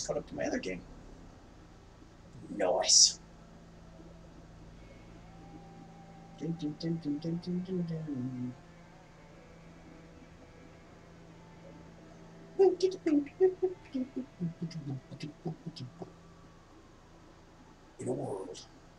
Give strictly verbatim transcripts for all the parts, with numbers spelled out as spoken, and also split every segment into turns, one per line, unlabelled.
just caught up to my other game. Nice. Dun, dun, dun, dun, dun, dun, dun, dun. In a world.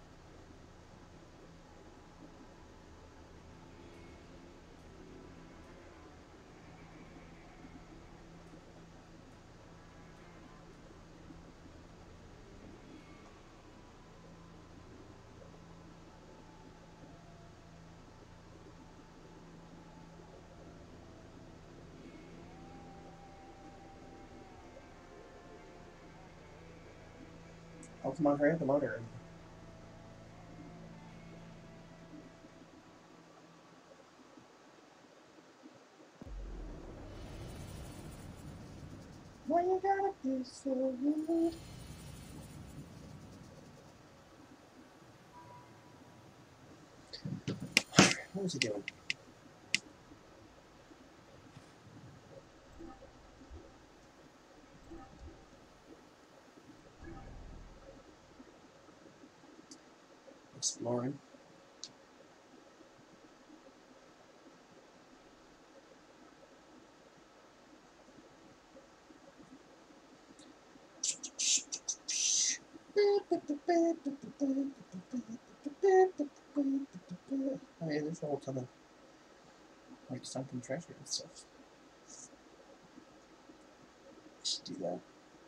Oh, come on, hurry up the motor. Why you gotta be so rude? What was he doing? Exploring. Oh yeah, there's a whole ton of like sunken treasure and stuff. Let's do that.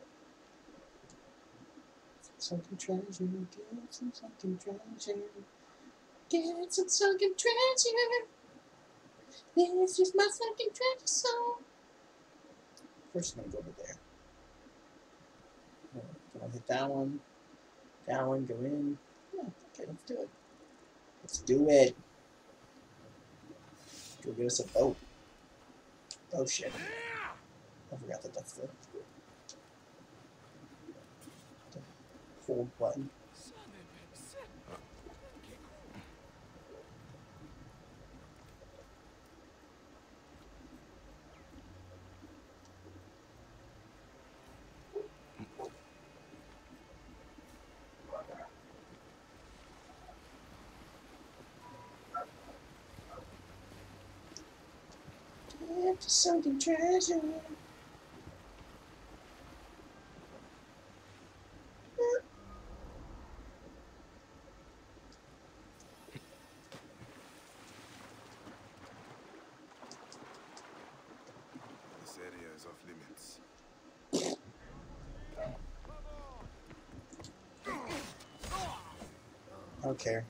Sunken treasure, get some sunken treasure. Get some sunken treasure. This is my sunken treasure song. First, I'm gonna go over there. Can I hit that one? That one, go in. Yeah, okay, let's do it. Let's do it. Go get us a boat. Oh shit. I forgot that that's the, the hold button. Get the sunken treasure.
This area is off limits.
I don't care.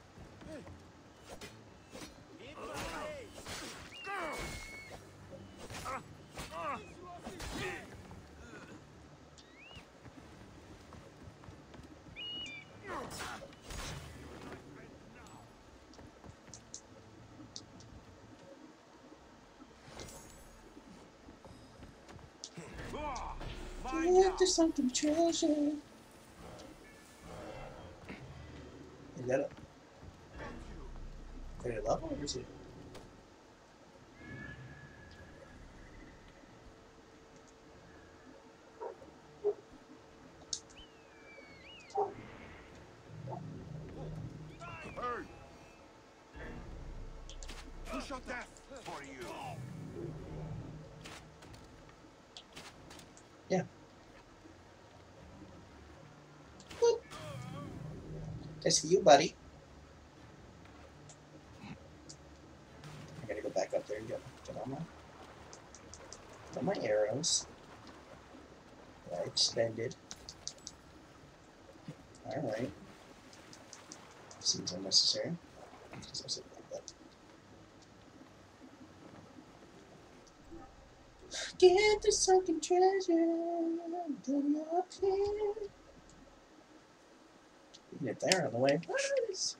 Get the sunken treasure. Is that a credit level or is it?
Hey! Who shot that for you?
Yeah. Boop. That's for you, buddy. I gotta go back up there and get, get all my, get all my arrows that I expended. Alright. Seems unnecessary. Because I said like that. Get the sunken treasure. Put it up here. You can get there on the way. Nice.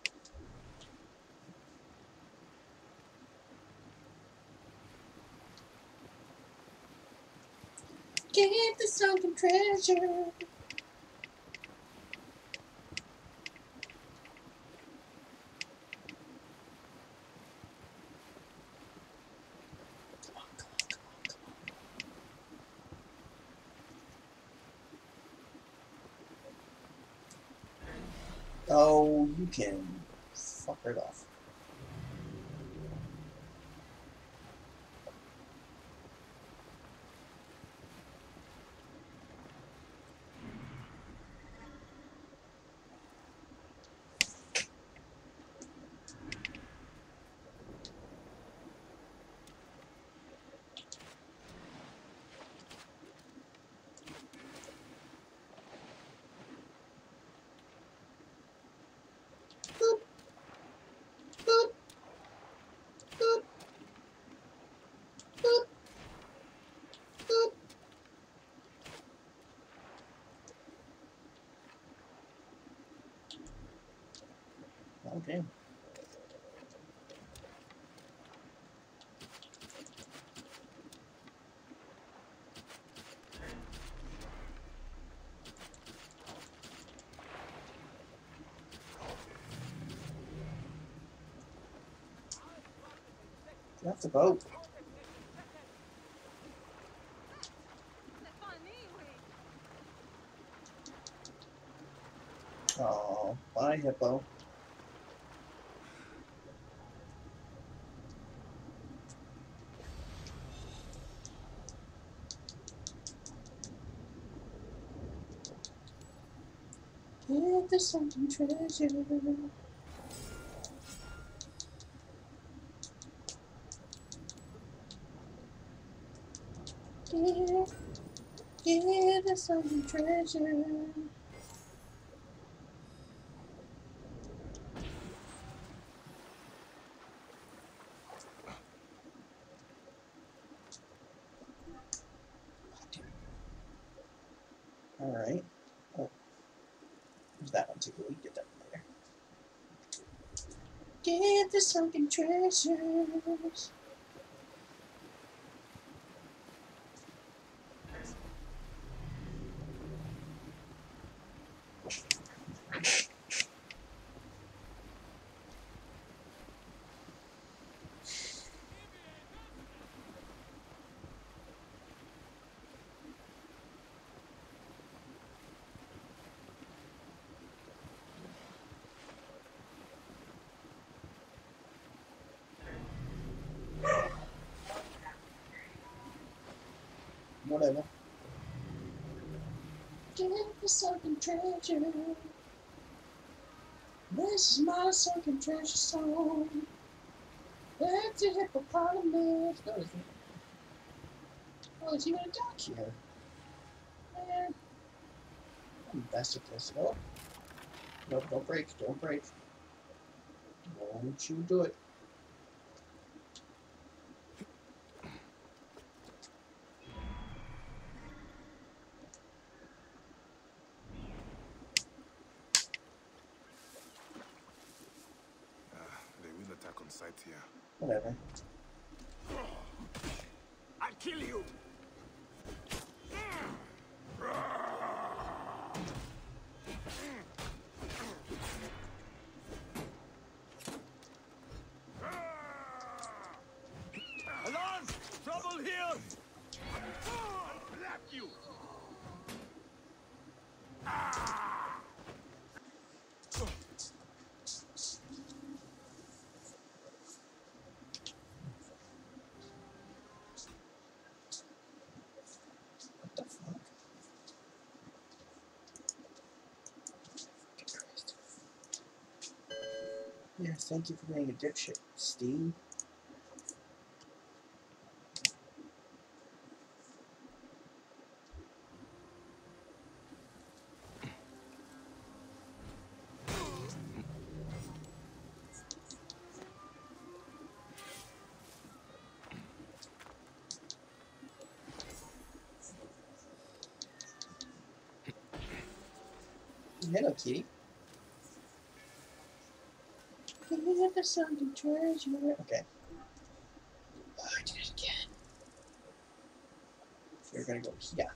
Get the sunken treasure. Oh, you can fuck right off. Boop, boop, boop, boop, boop. Okay. That's the boat. Oh, bye, hippo. Get the sunken treasure. Get, get the sunken treasure. All right. Oh, there's that one too. We get that later. Get the sunken treasures. Whatever. Get the sunken treasure. This is my sunken treasure song. That's a hippopotamus. No, there's, oh, there's even a duck here. Man, that's a place to go. No, don't break. Don't break. Don't you do it.
Ah, they will attack on sight here.
Whatever.
I'll kill you! Alarm! Trouble here! I'll slap you!
What the fuck? Yeah, thank you for being a dipshit, Steve. Hello, kitty. Get the sunken treasure. Okay. Oh, I did it again. We're gonna go here.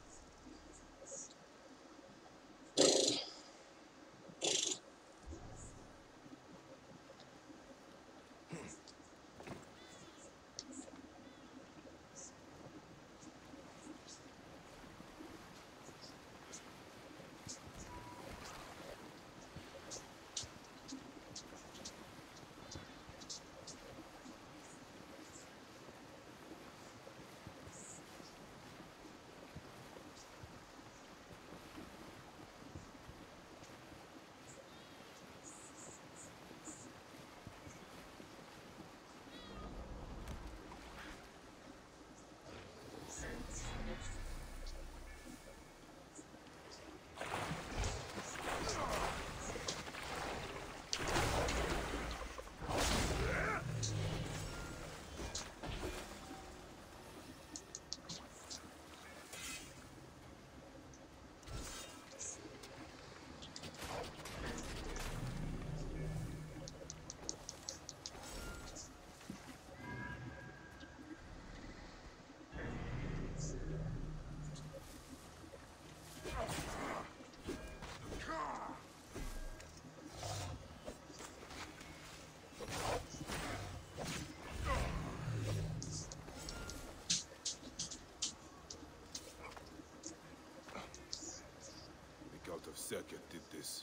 circuit did this.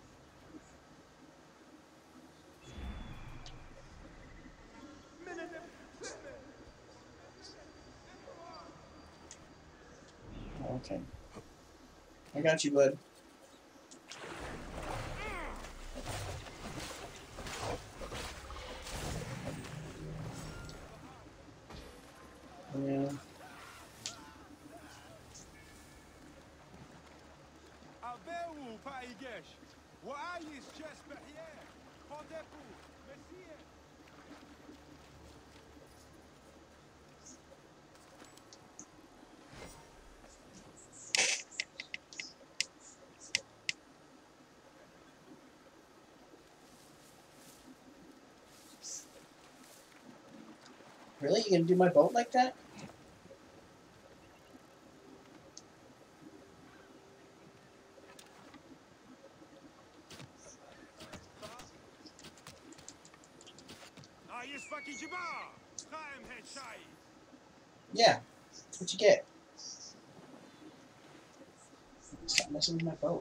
Okay. I got you, bud. Yeah.
Avez-vous pas Igesh? وعايز chess بحياة. Rendez-vous. Messieurs.
Really? You gonna do my boat like that?
عايز فاكي جبار. قائم هيد شاي.
Yeah. That's what you get. Stop messing with my boat.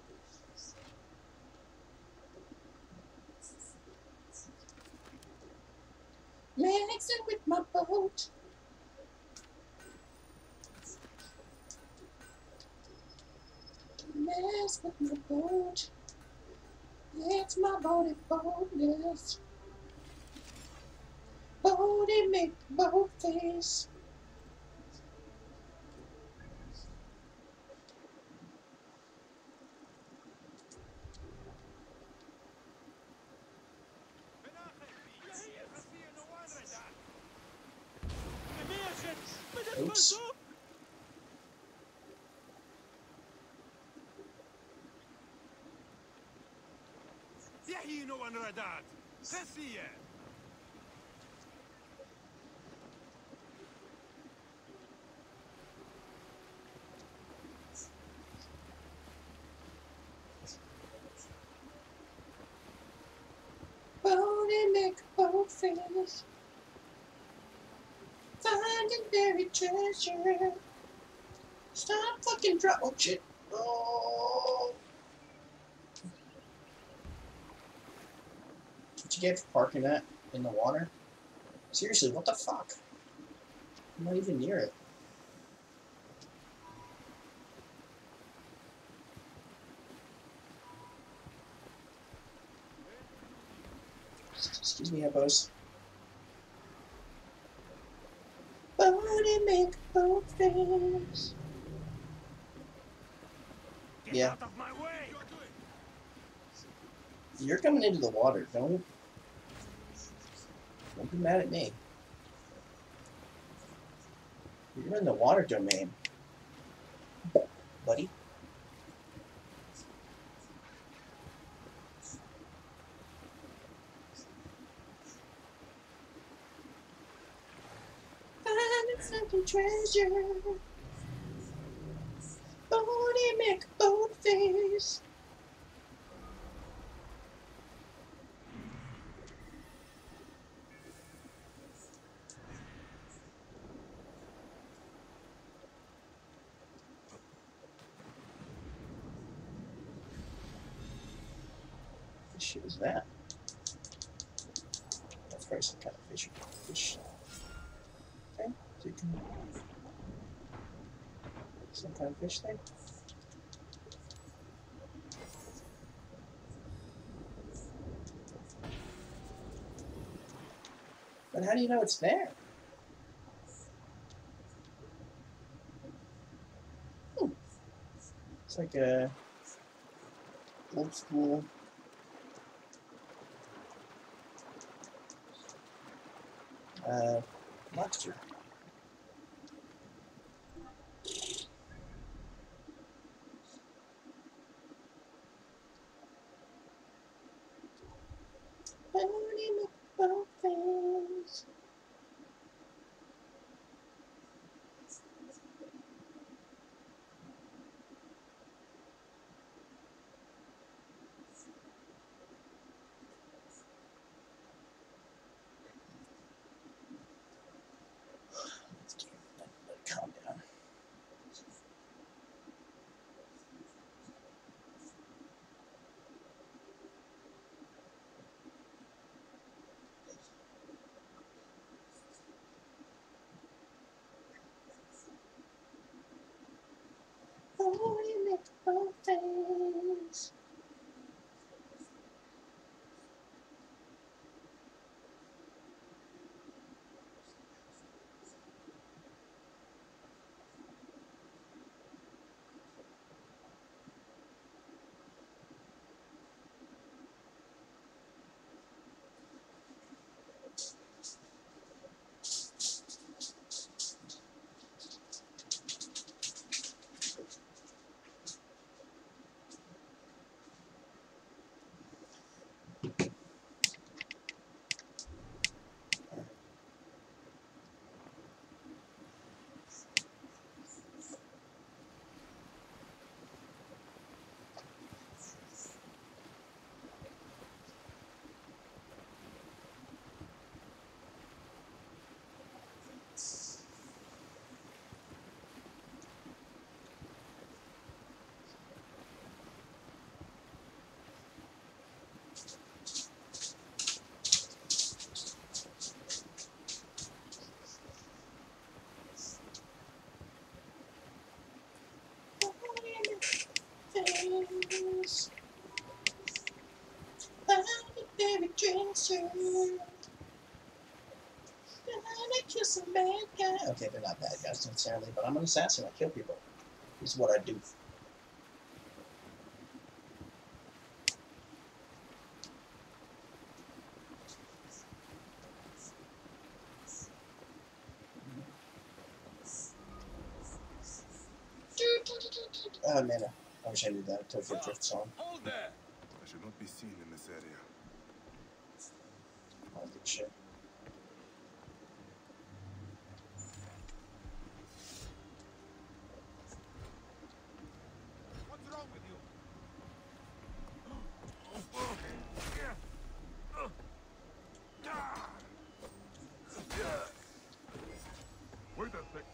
Messing with my boat. Mess with my boat. It's my boaty boatness. Boaty make boat face. Oops.
يحيي نوان رداد. خسية.
Boaty make boat face. Finding buried treasure. Stop fucking drop. Oh shit. Oh. What you get for parking that in the water? Seriously, what the fuck? I'm not even near it. Excuse me, hippos. Body make boat face.
Get
Yeah.
out of my way.
You're coming into the water. Don't don't be mad at me. You're in the water domain, buddy. Finding something treasure. Body make boat face. What shit is that? That's probably some kind of fish. Fish thing. So you can some kind of fish thing. But how do you know it's there? Hmm. It's like a old school uh, lobster. Body make boat face. Calm down. both things. Things. I'm a baby dresser. I kill some bad guys. Okay, they're not bad guys necessarily, but I'm an assassin. I kill people. This is what I do. Oh man, I wish I knew that Tokyo Drift song.
Hold there! I should not be seen in this area.
I don't think shit.
What's wrong with you? Wait a sec.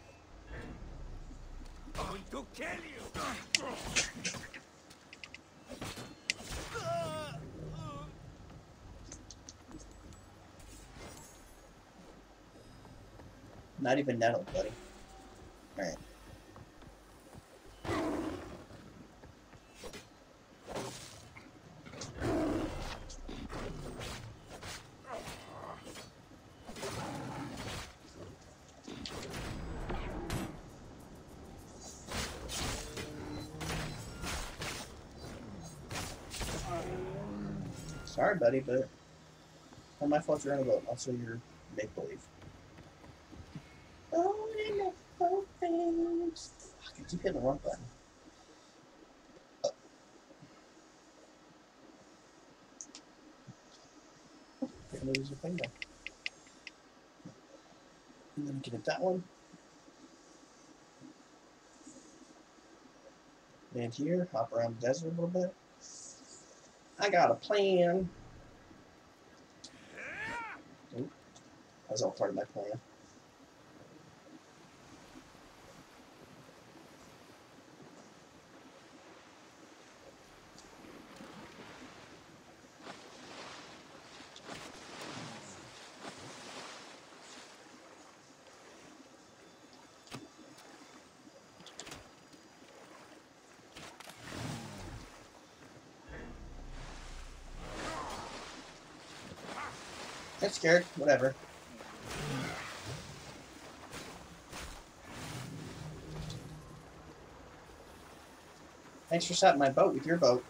I'm going to kill you!
Not even nettled, buddy. Alright. Sorry, buddy, but it's not my fault you're on a boat. Also, you're make-believe. Oh, they make both things. Fuck, I keep hitting the wrong button. Oh. I'm gonna lose the thing though. And then I can hit that one. Land here, hop around the desert a little bit. I got a plan. Oh, that was all part of my plan. I'm scared. Whatever. Thanks for setting my boat with your boat.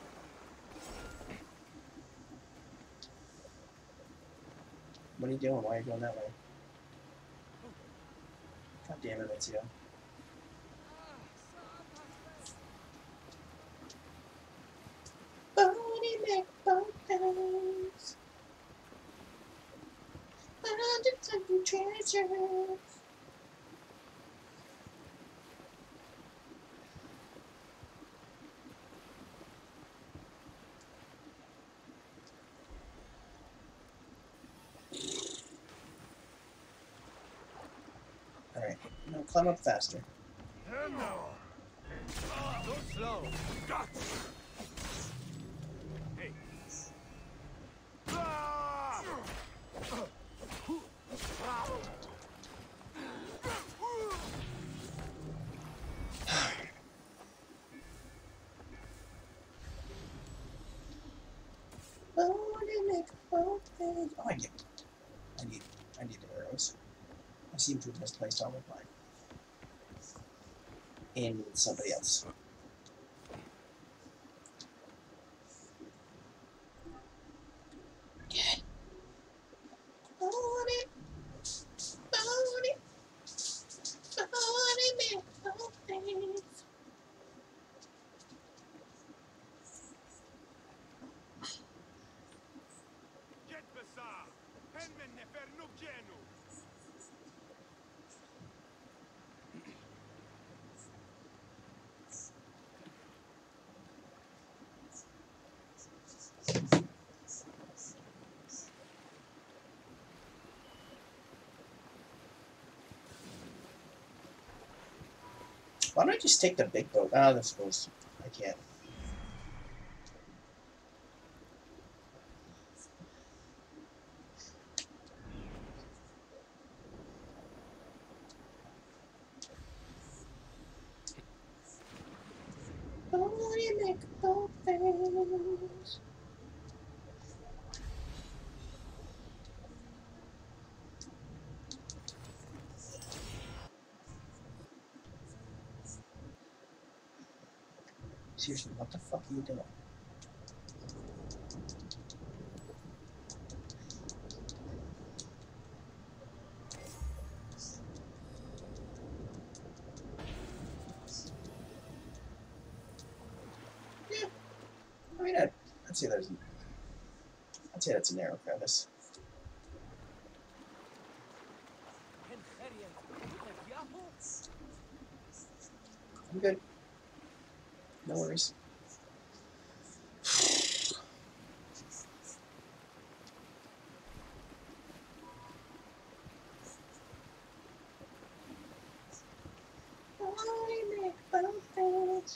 What are you doing? Why are you going that way? God damn it, it's you. Body make both things. Hundred something treasures. Alright, now climb up faster.
Go slow. Hey.
Oh, they make both things. Oh, I get. I need. I need arrows. I seem to have misplaced all of mine. In somebody else. Get. Body. Body. Body make both things.
Get Basa! Henmen nefer nubjenu!
Why don't I just take the big boat? Ah, oh, that's supposed to. I can't. Body make both things. Seriously, what the fuck are you doing? Yeah. I mean, I'd, I'd say there's. I'd say that's a narrow crevice. I'm good. No worries. I make both things.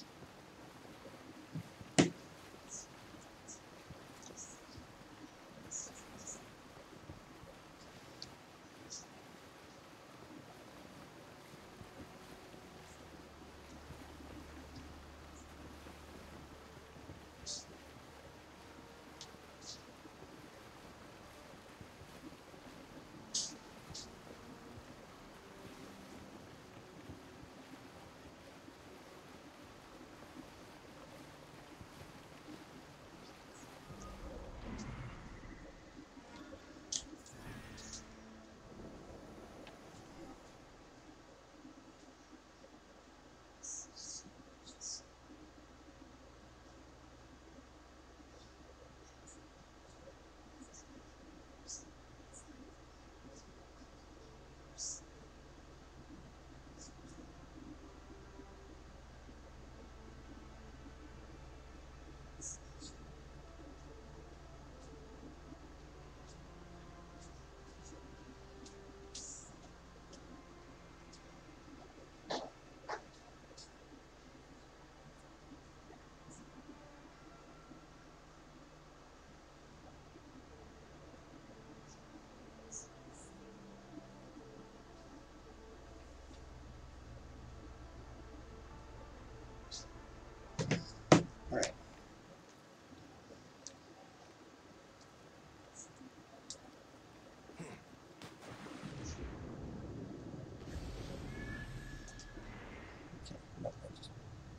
All right. Okay. No, I just...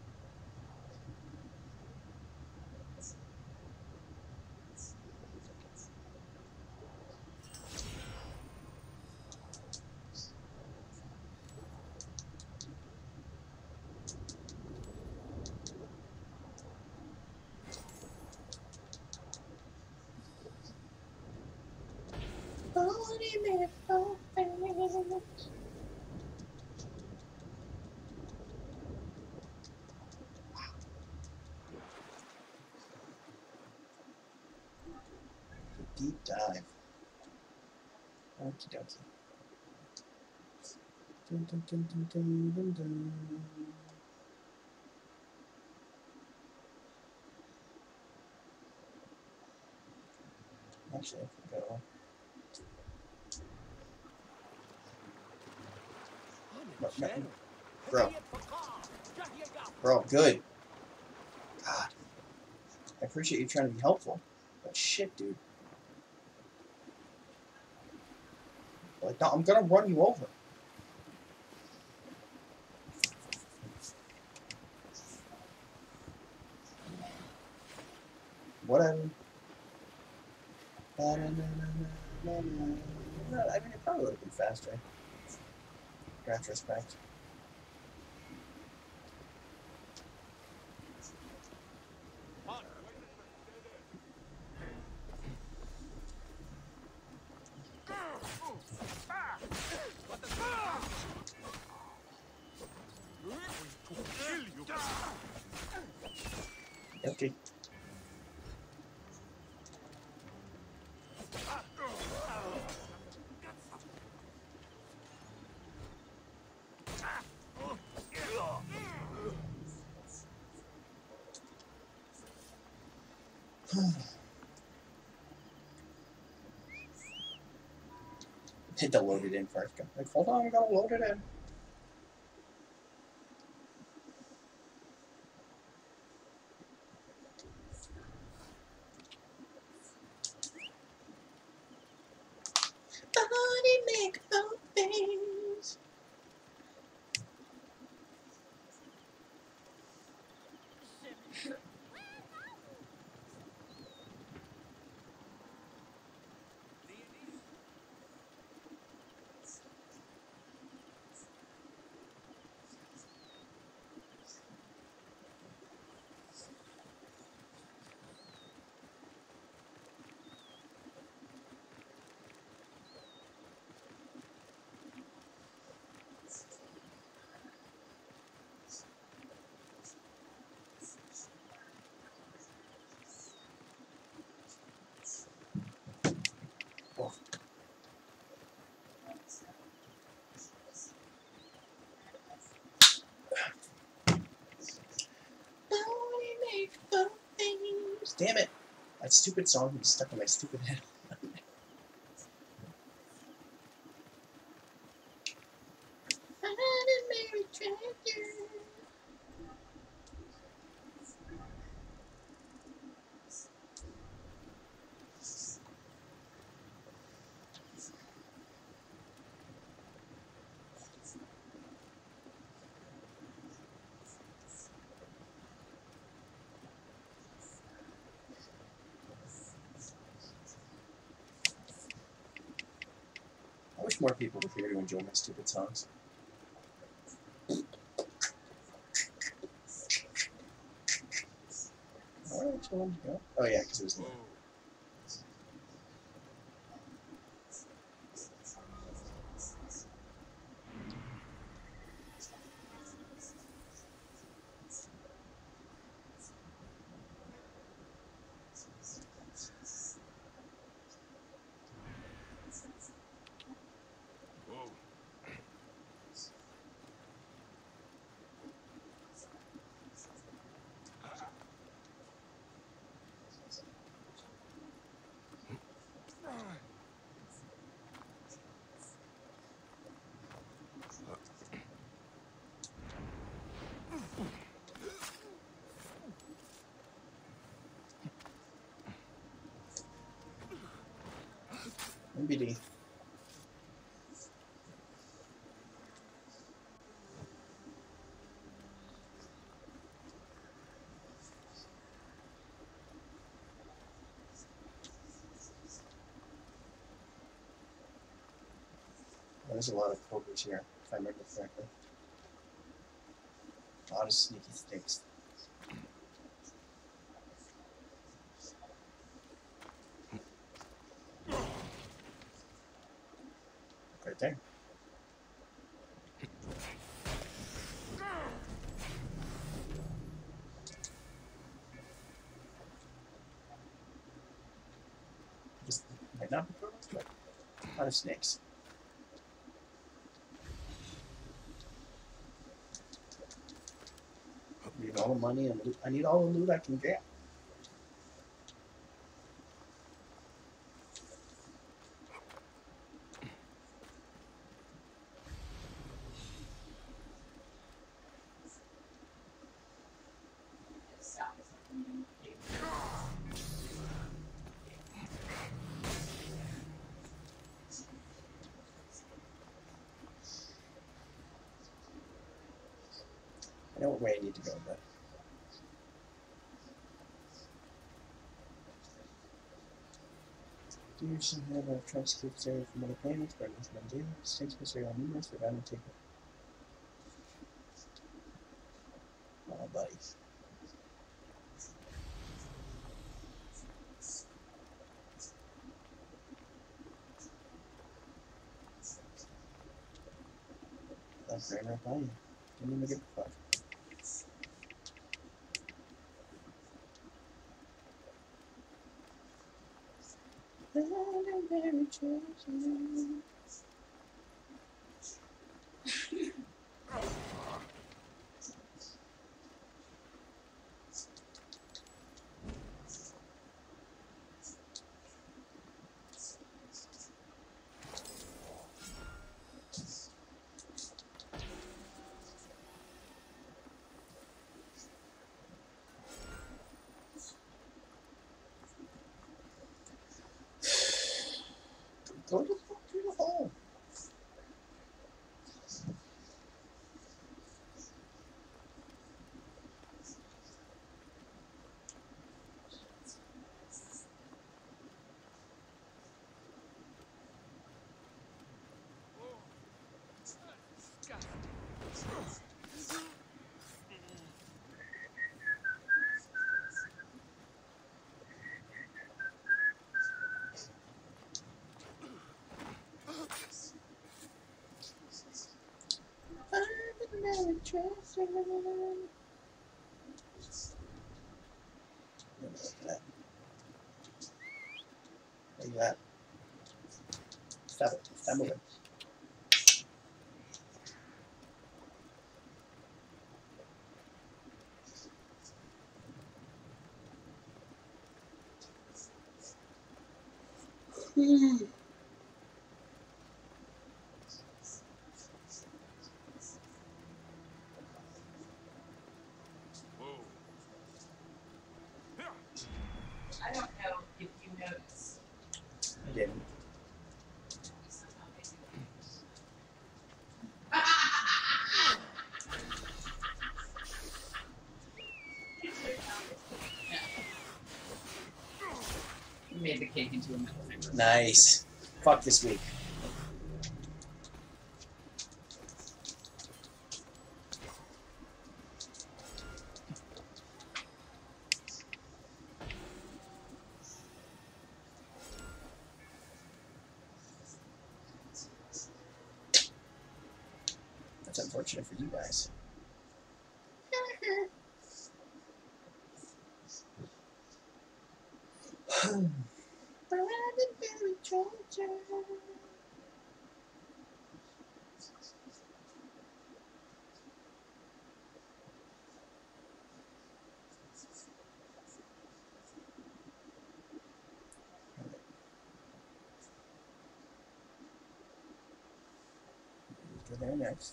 Body make both things. Deep dive. Okie dokie. Dun, dun, dun, dun, dun, dun, dun. Actually, if we go. No, no, bro. Bro, good. God. I appreciate you trying to be helpful, But shit, dude. Like, no, I'm gonna run you over. Whatever. I mean, it probably would have been faster. In retrospect. Okay. Hit the load it in first. Like, hold on, I gotta load it in. Body make both things. Oh. Body make both things. Damn it. That stupid song is stuck in my stupid head. I wish more people were here to enjoy my stupid songs. Where did you want to go? Oh yeah, because it was. M B D. There's a lot of cobras here, if I remember correctly. A lot of sneaky snakes. Right there. Just might not be cobras, but a lot of snakes. I need all the money and loot. I need all the loot I can get. I know where I need to go, but do you some have a tried to keep stereo from other planets, but nothing on daily. States mystery on numerous, but I don't take it. Oh, buddy. That's right right by you. Didn't even give a fuck. Very chosen. Go the fuck through the hole. I'm very chosen. That. Where you at? Stop it. Stop moving. Hmm.
I don't know if you noticed.
I didn't.
You made the cake into a middle finger.
Nice. Fuck this week. That's unfortunate for you guys. Go there next.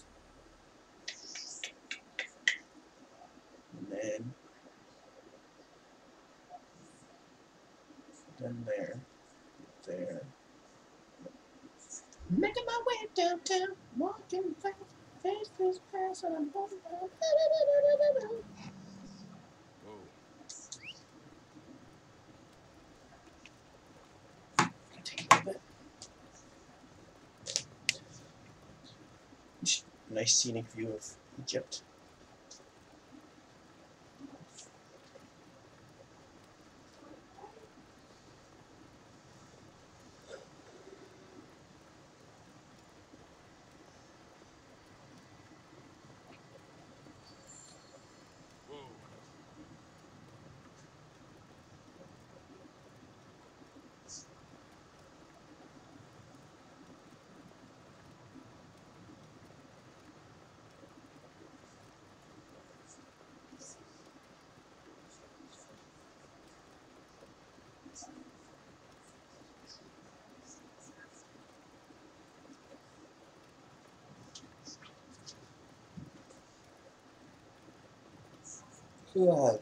And then then there. There. Making my way downtown, walking fast, face face pass, and I'm holding down.
Whoa.
Take a little bit. Nice scenic view of Egypt.
Whoa.
God.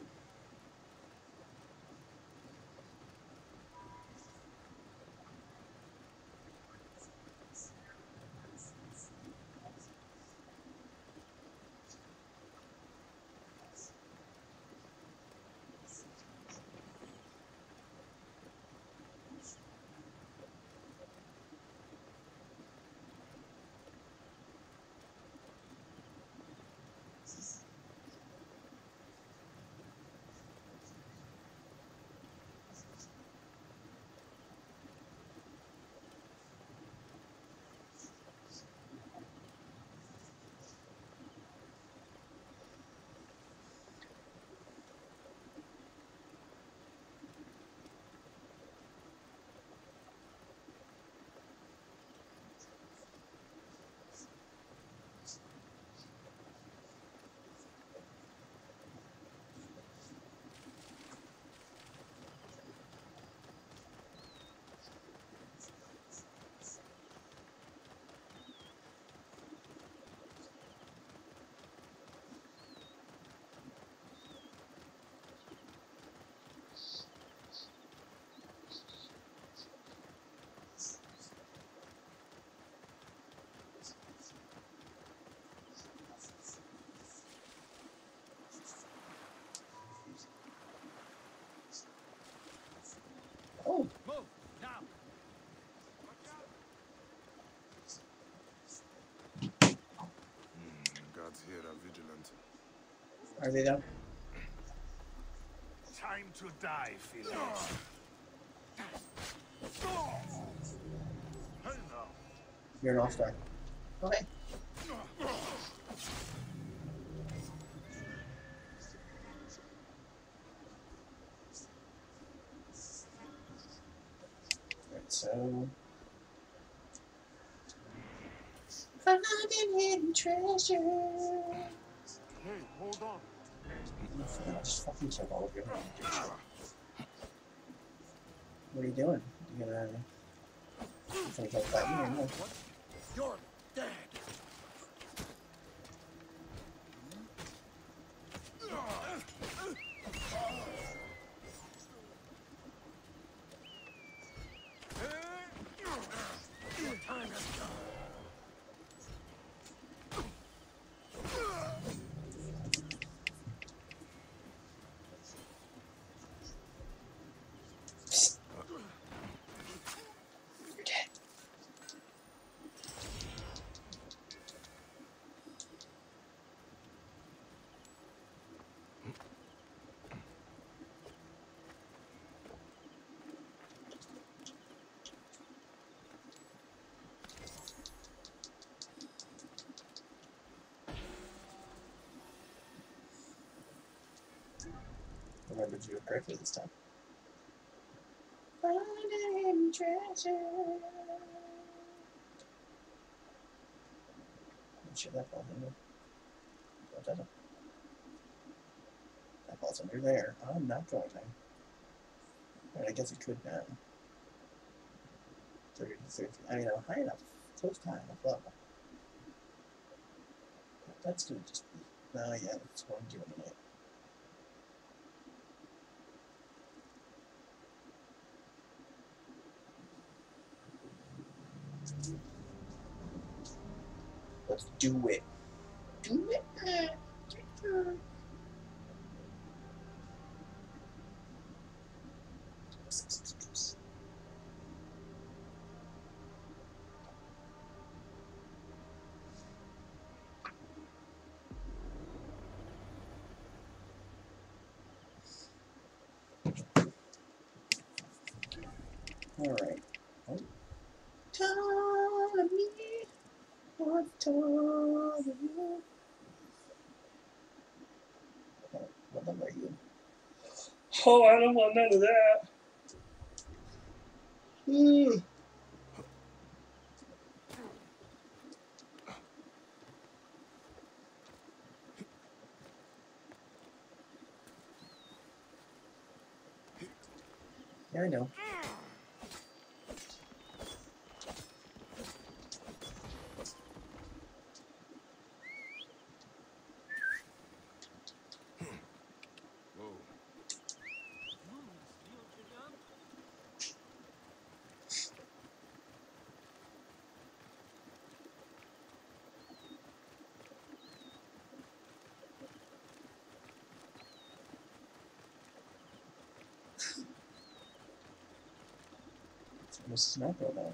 Oh.
Move now. Watch out. Mm, the guards here are vigilant.
Are they though?
Time to die, Felix. Hey now.
You're an all-star. Okay. Right, so finding hidden treasure.
Hey, hold on.
I'll just fucking check all of you. What are you doing? You gonna you gonna go fight me or no?
What? You're dead. Your time has come.
You're dead. Remember to do it correctly this time. Finding treasure. I'm sure that falls under. No, it doesn't. That falls under there. I'm not going there. Alright, I guess it could now. thirty to thirty. I mean, I'm high enough. Close to high enough level. That's gonna just be. No, yeah, that's what I'm doing tonight. Let's do it. Do it. Alright. Oh. Ptolemy. What Ptolemy? Oh, what number are you? Oh, I don't want none of that. Mm. Yeah, I know.
Whoa.
It's almost a sniper now.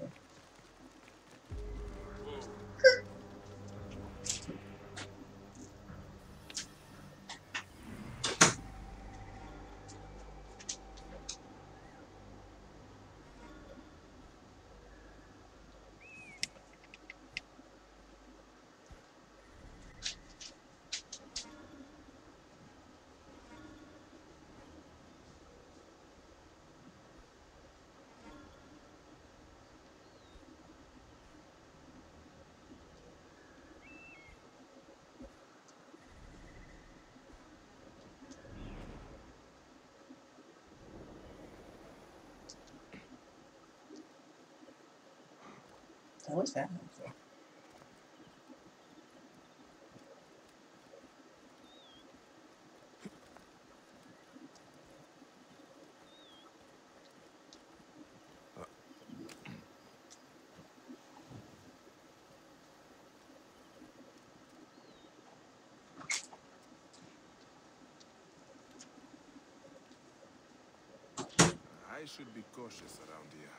How is that helpful?
I I should be cautious around here.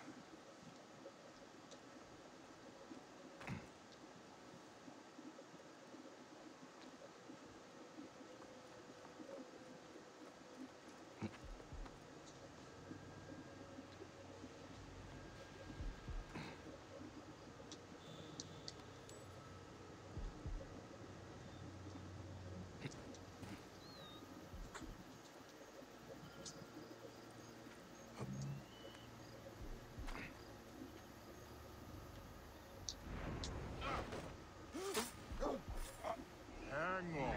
Hang on.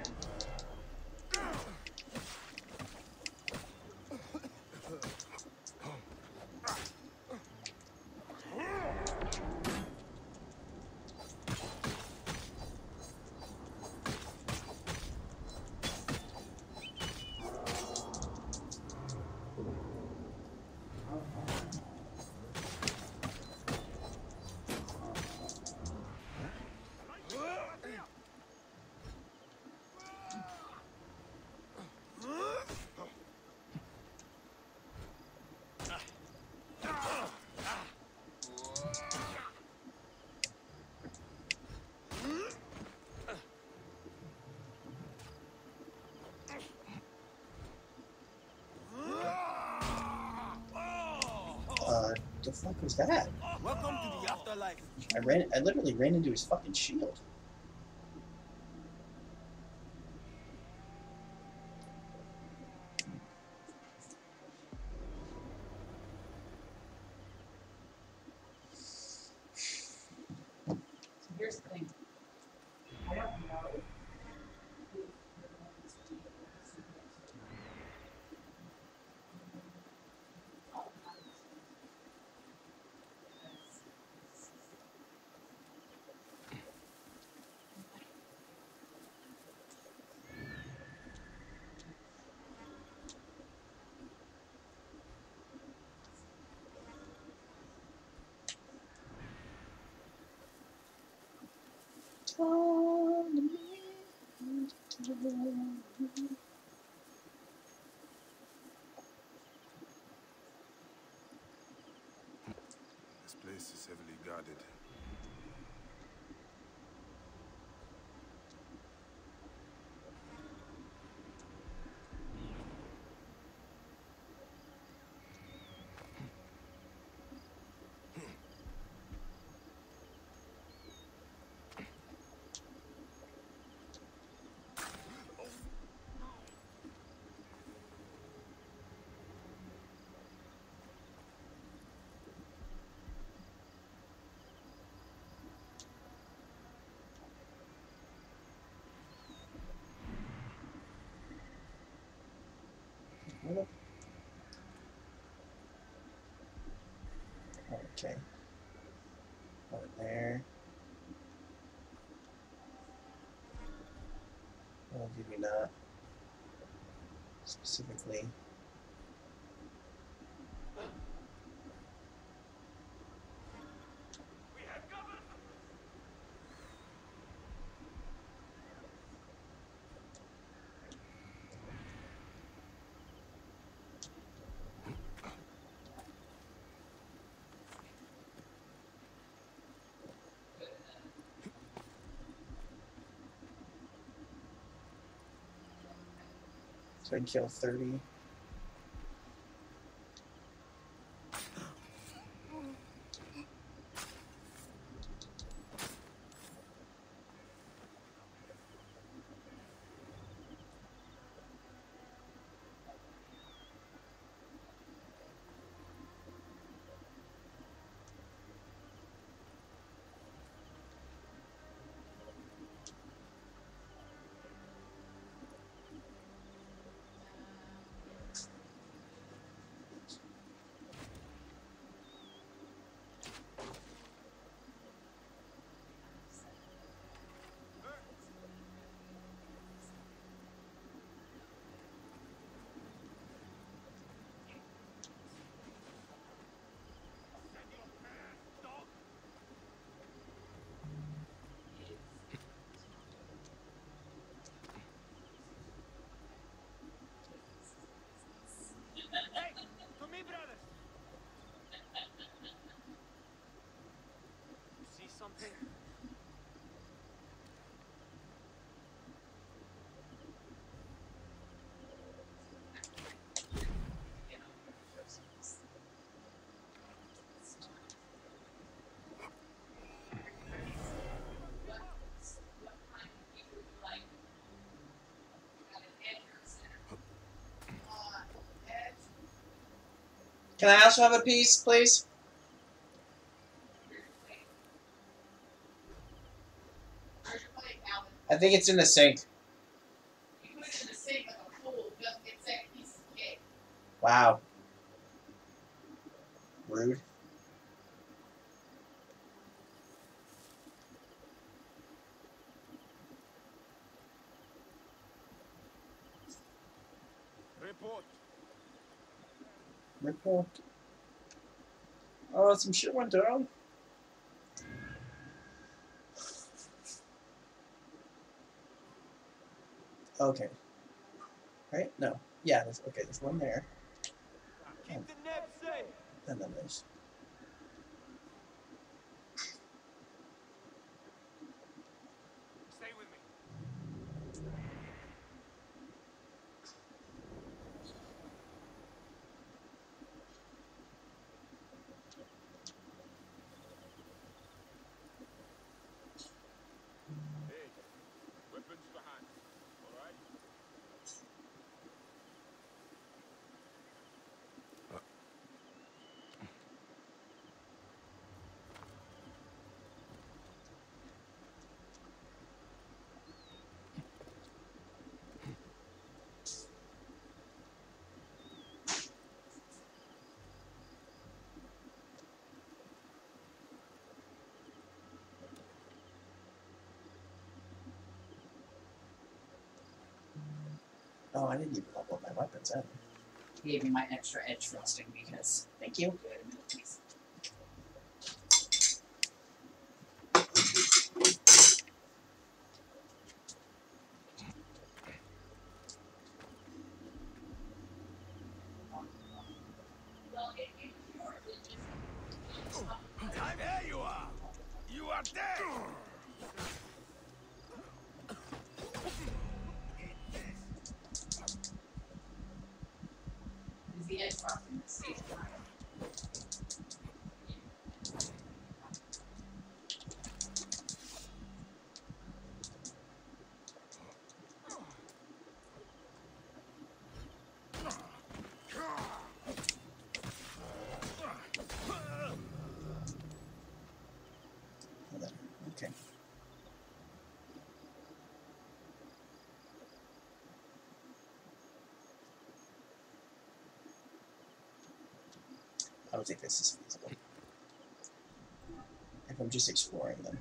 Uh, the fuck was that?
Welcome to the afterlife.
I ran. I literally ran into his fucking shield.
So here's the thing. I don't know if you're going to be able to see it. I'll have it. Because
This place is heavily guarded.
Okay. Over there. Well, maybe not specifically. So I kill thirty. Can I also have a piece, please?
Where's your plate, Calvin?
I think it's in the sink.
You put it in the sink like a fool. Doesn't get second pieces of cake.
Wow. Rude.
Report.
Report. Oh, some shit went down. Okay. Right? No. Yeah, there's okay, there's one there.
Keep the net safe.
And then there's
Stay with me. Hey, weapons to hand. All right?
oh, I didn't even level up my weapons either.
He gave me my extra edge frosting because
Thank you.
good abilities.
Time, there you are. You are dead.
Is the edge frosting the safe?
Oh, there. Okay. I don't think this is feasible. If I'm just exploring them.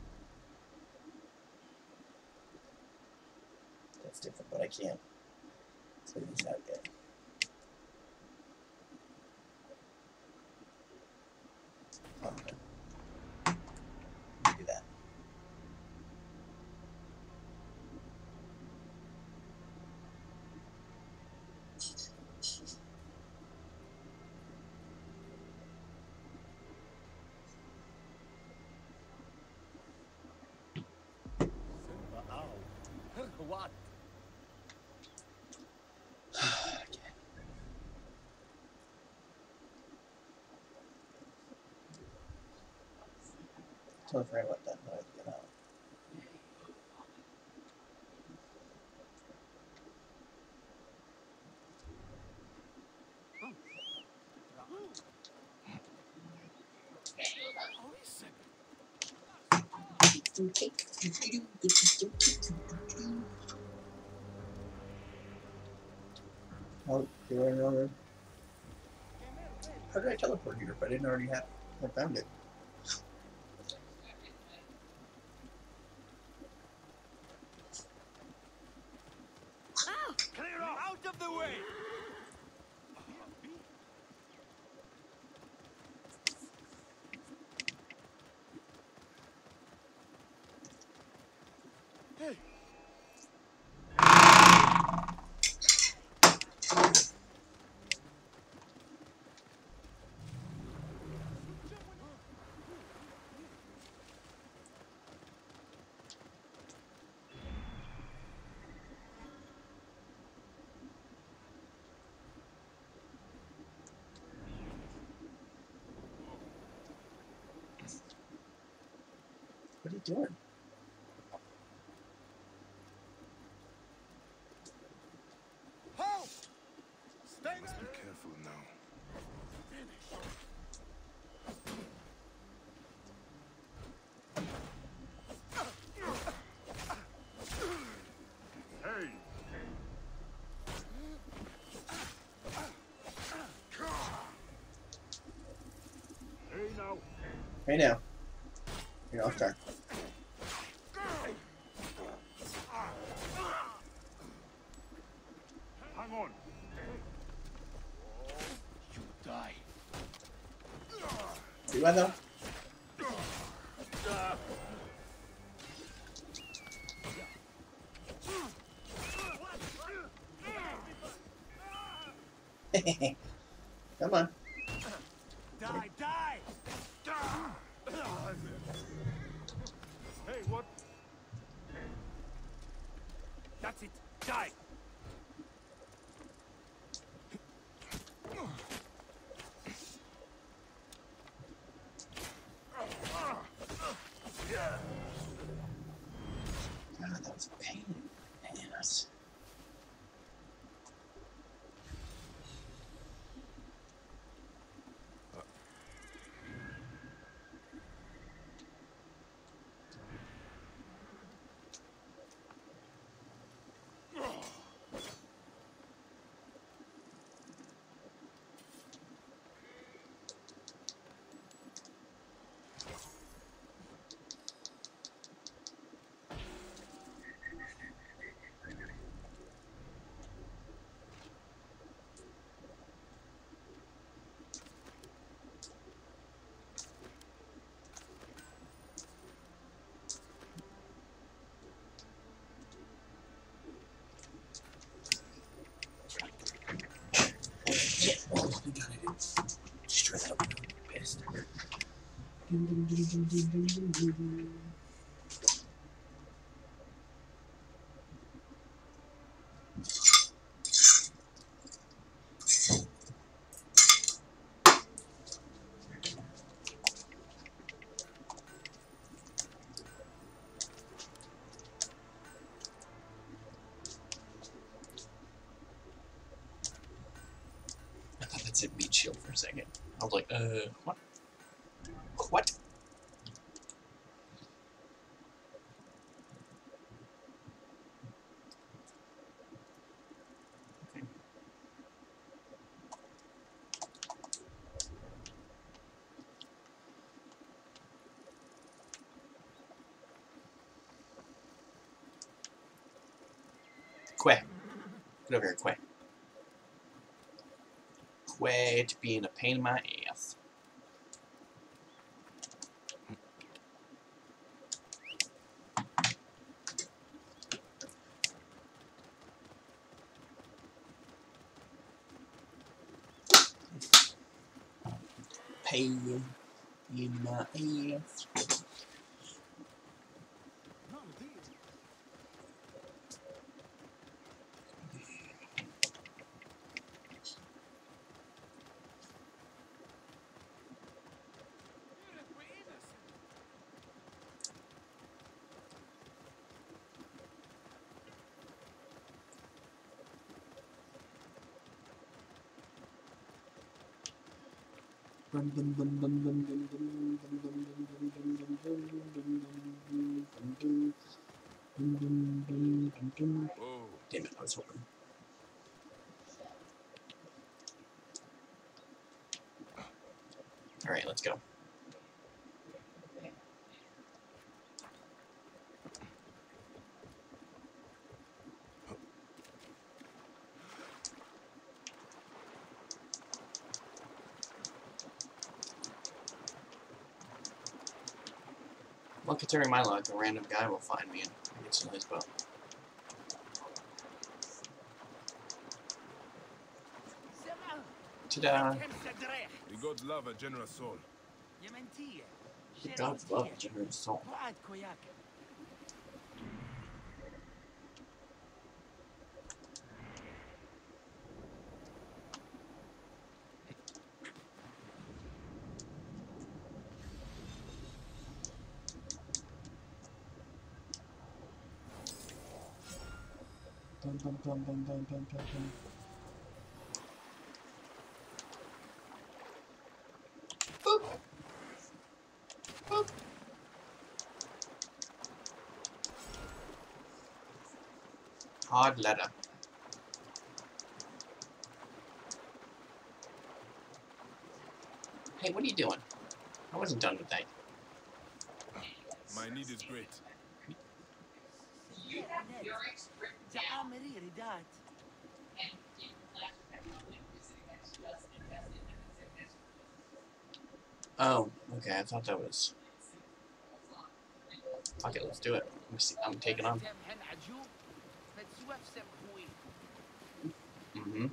That's different, but I can't clear these out yet. Oh, okay. Do that.
Silver owl. What?
Okay. Totally forgot about that noise again. Out. Oh, do I know? How did I teleport here if I didn't already have I found it?
Clear off. Out of the way. Hey.
What are you doing?
Halt! Stay
Must be
there.
careful now.
Right now. Here, I'll start.
Hang on. You die.
See what though? Come on.
Die, die! Hey, what? That's it. Die!
God, that was a pain in the ass. Yeah, oh my God, I didn't destroy that window. I'm pissed. Dun, dun, dun, dun, dun, dun, dun, dun, dun. I thought that said meat shield for a second. I was like, uh, what? What? Okay. Quit. Get over here, quit. Quit being a pain in my ass. Pain in my ass.
Whoa.
Damn it, I was hoping. Alright, let's go. Well, considering my luck, a random guy will find me and get some his boat. Ta-da!
The gods love a generous soul.
The gods love a generous soul. Dun, dun, dun, dun, dun, dun, dun, dun. Boop. Boop. Hard letter. Hey, what are you doing? I wasn't done with that.
My need is great.
Oh, okay. I thought that was. Okay, let's do it. Let me see. I'm taking on. Mm-hmm.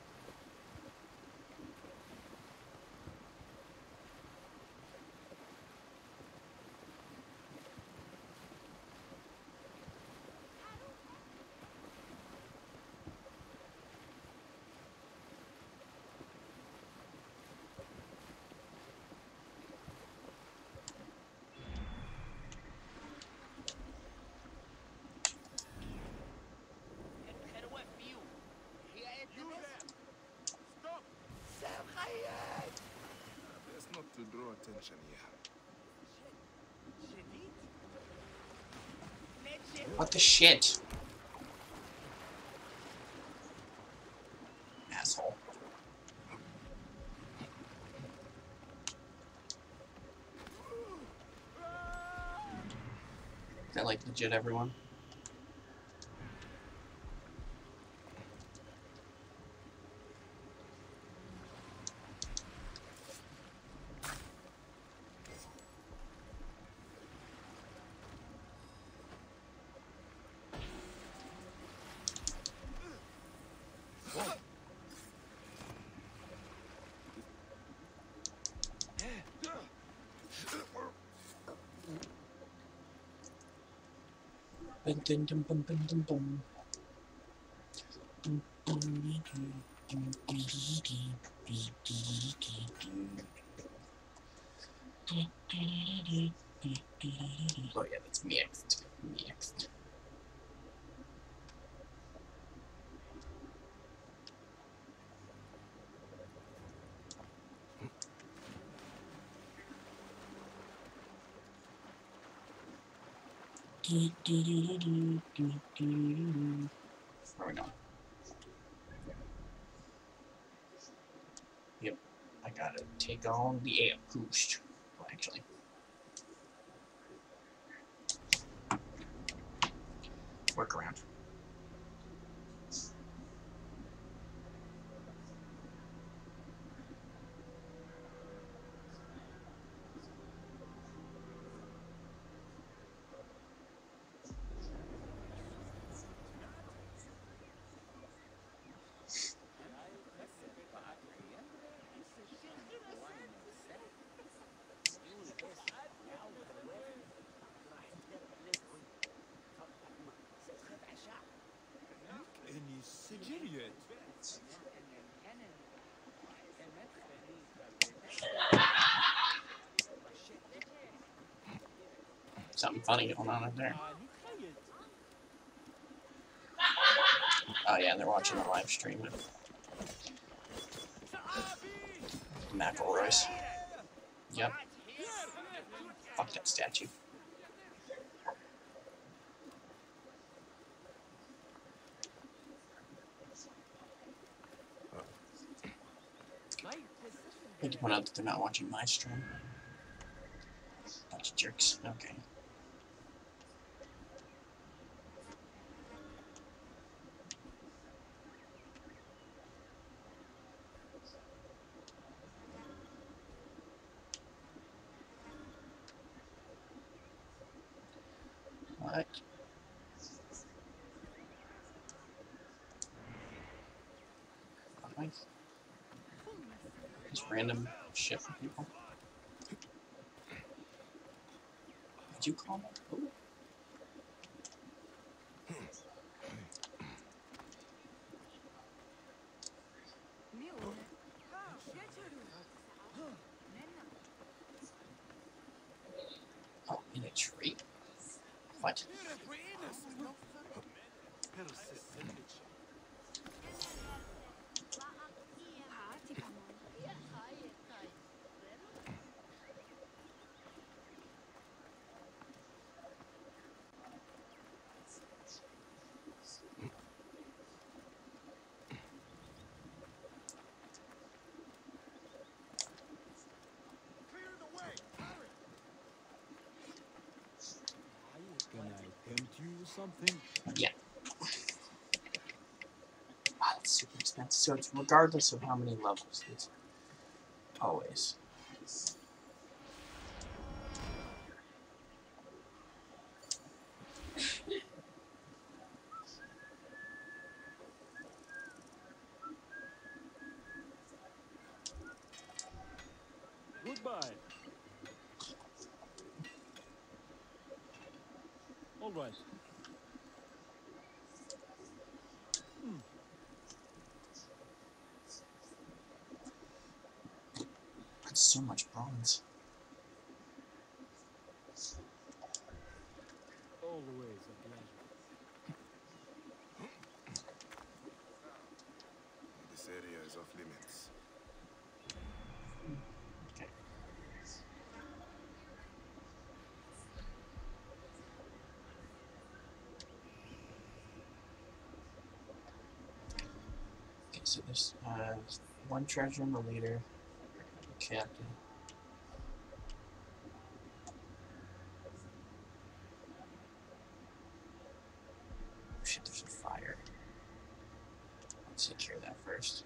Best not to draw attention here.
What the shit? Asshole. Is that like legit, everyone? Bum, dum, dum, bum, bum, dum, bum. Oh yeah, that's mixed. Mixed. Where are we going? Yep, I gotta take on the air boost. Well, actually, work around.
Any Sigiriot?
Something funny going on up there. Oh yeah, they're watching the live stream of McElroy's. Yep. Fuck that statue. I need to point out that they're not watching my stream. Bunch of jerks. Okay. What? Nice. Just random shit from people. Did you call me? Ooh. Oh, in a tree? What?
something.
Yeah. Ah, that's super expensive. So it's regardless of how many levels. It's always.
Goodbye. All right. Hmm.
That's so much bronze.
Always a pleasure.
This area is off limits.
Okay. Okay, so there's uh, one treasure in the leader, the captain. Oh shit, there's a fire. Let's take care of that first.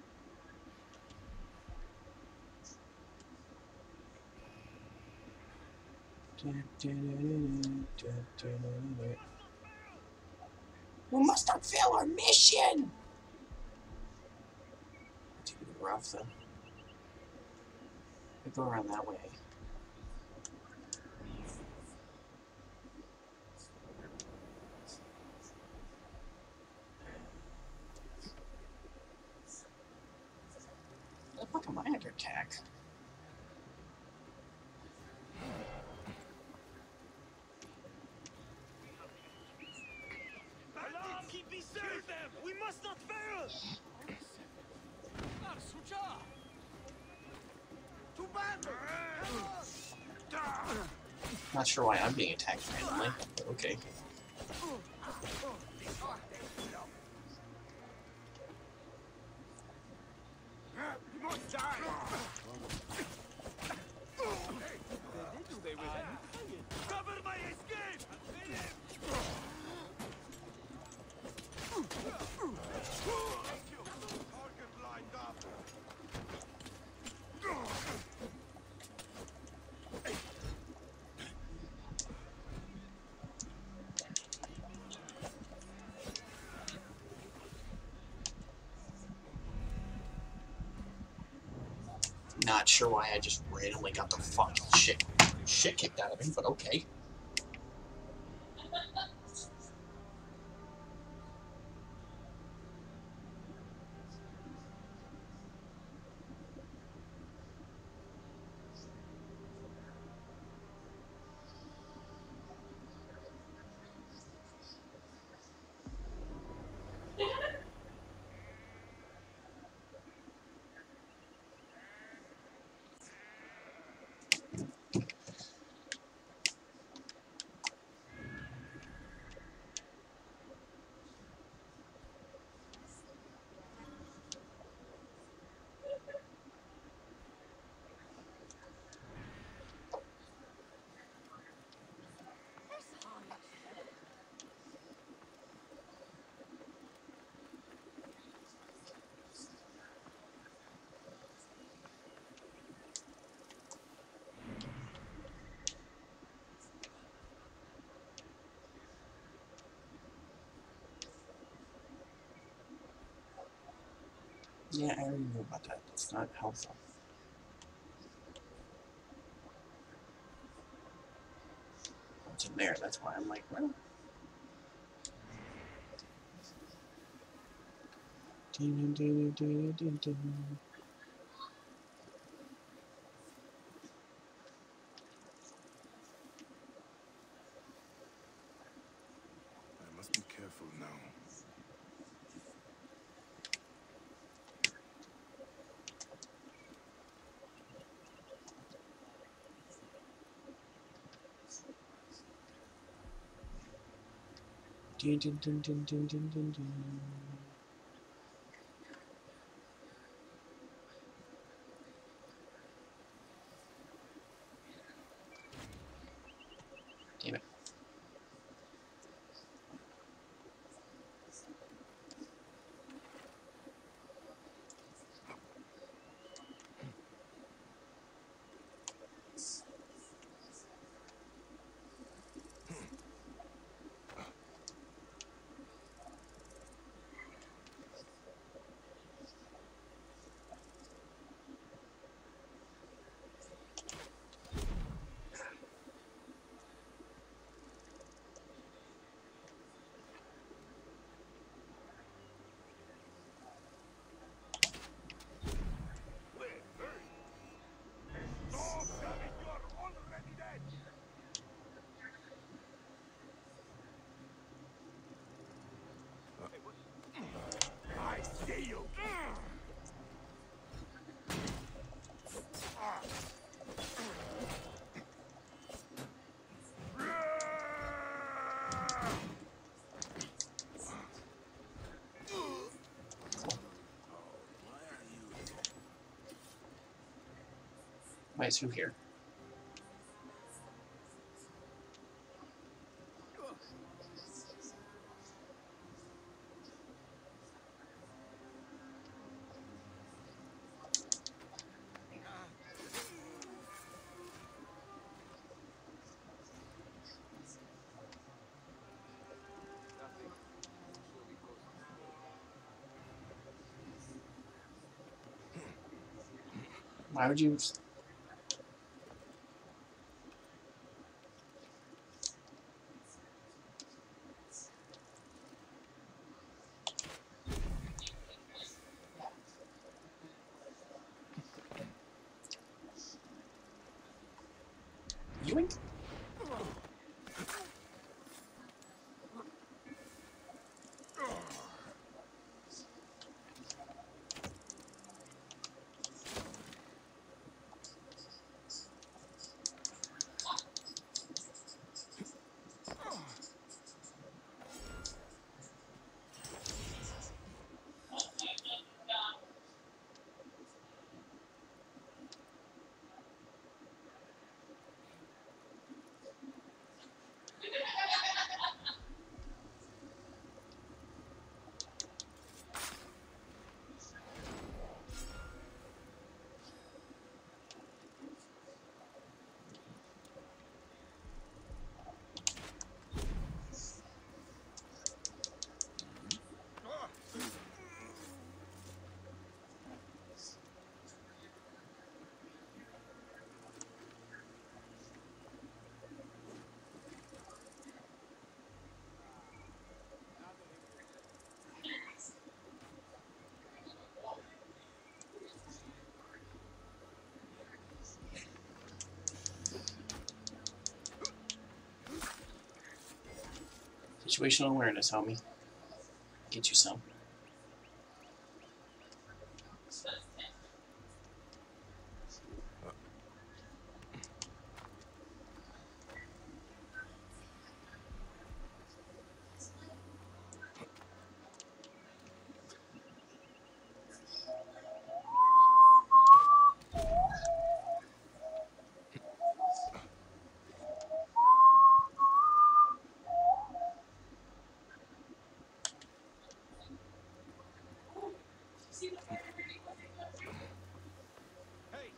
We must not fail our mission! It's gonna be rough though. We go around that way. What the fuck am I under attack?
Alarm! Keep me safe! Them! We must not fail! To battle!
Not sure why I'm being attacked randomly, but okay.
You must die! Stay with him. Cover my escape! Target lined up.
Not sure why I just randomly got the fucking shit shit kicked out of me, but okay. Yeah, I already knew about that. It's not helpful. It's in there, that's why I'm like, well. Dun, dun, dun, dun, dun.
I must be careful now.
Dun, dun, dun, dun, dun, dun, dun, dun. Damn it. Alright, through here. Why would you... Yoink. Situational awareness, homie. Get you some.
Hey,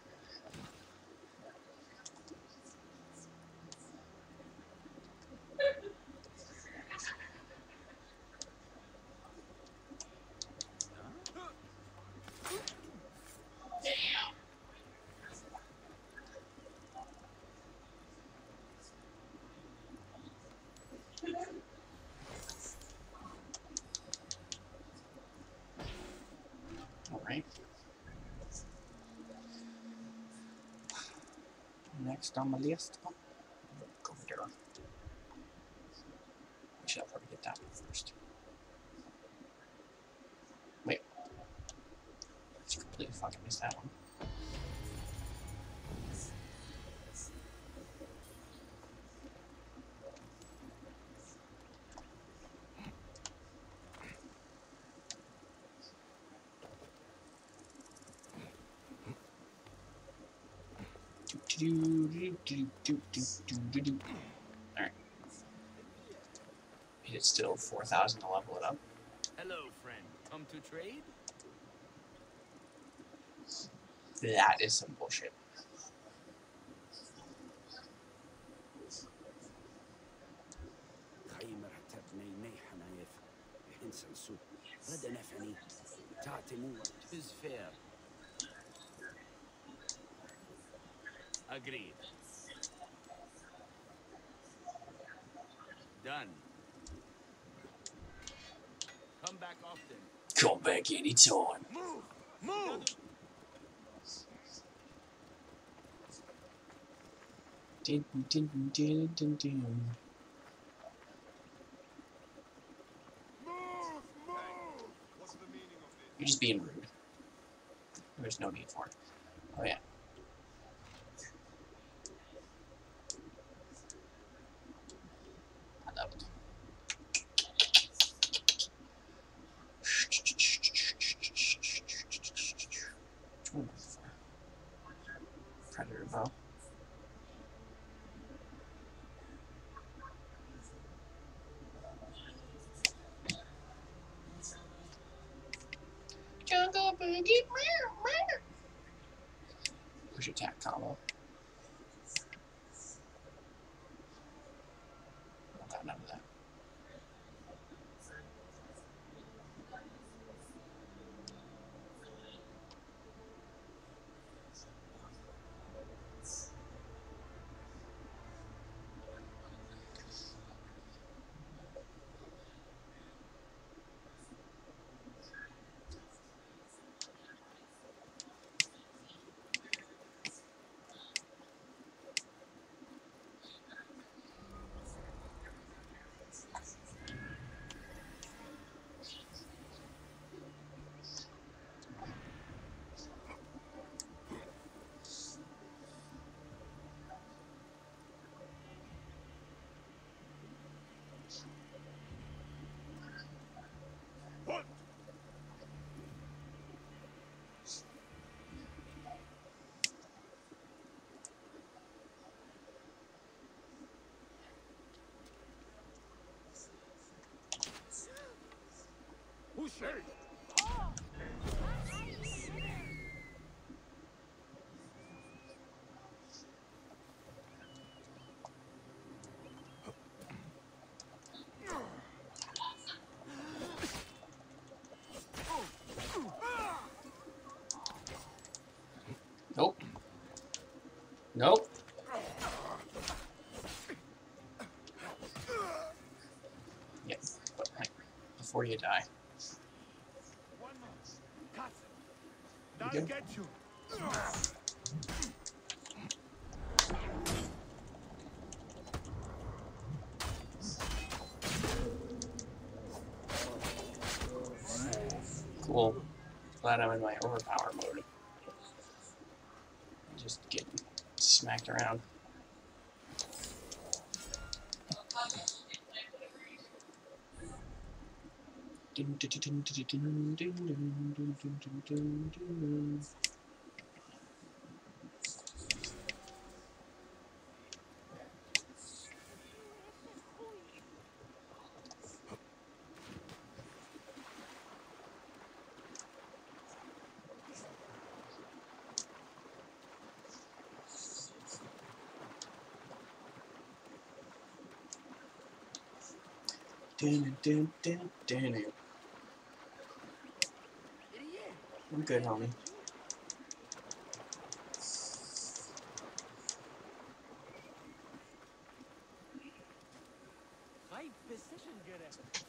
Alright. Next on my list. Oh, go over there. We should probably get that one first. Wait. I just completely fucking missed that one. Alright. It's still four thousand to level it up.
hello, friend. Come to trade?
That is some bullshit.
Tis fair. Agreed. Done. Come back often.
Come back anytime.
Move! Move!
Dun, dun, dun, dun, dun.
Move! Move! What's the meaning of this?
You're just being rude. There's no need for it. Oh yeah. I love it. Which one was it for? Predator bow. Push attack combo. I got none of that.
What? Who's she?
Nope. Nope. Yes. But like, before you die.
One more. Cut.
You
That'll
good?
get you.
Cool. Glad I'm in my overpower mode. Just getting smacked around. Dun, dun, dun, dun, dun, dun, dun, dun, dun, dun, dun, dun. Dun, dun, dun, dun, dun. I'm good, homie.
Right decision, Gere.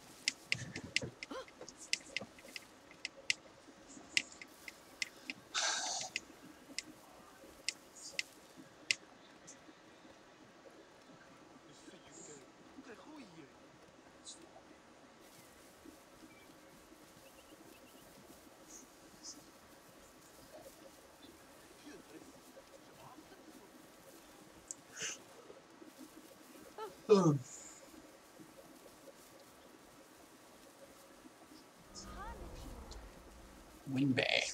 Ugh. Wing Bay.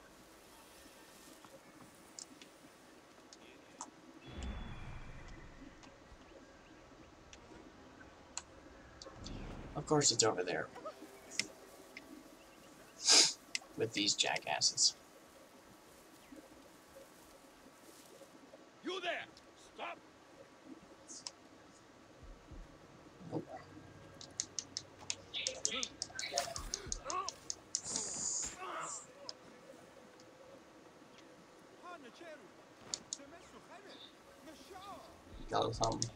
Of course it's over there. With these jackasses.
You there! Stop!
Nope. Got with something.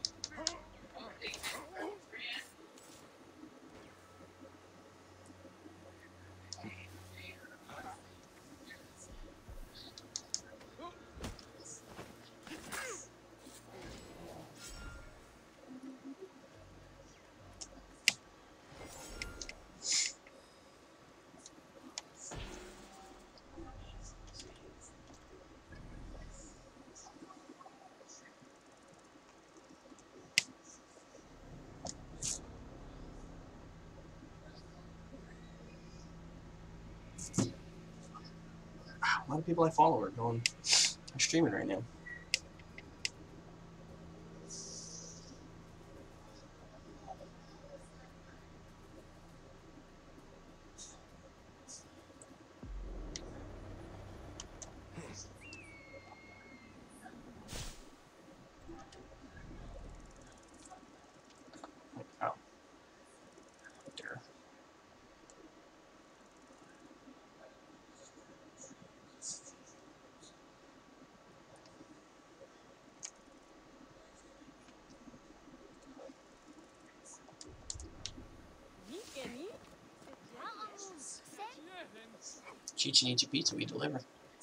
A lot of people I follow are going, are streaming right now. Chichen Itza Pizza, we deliver.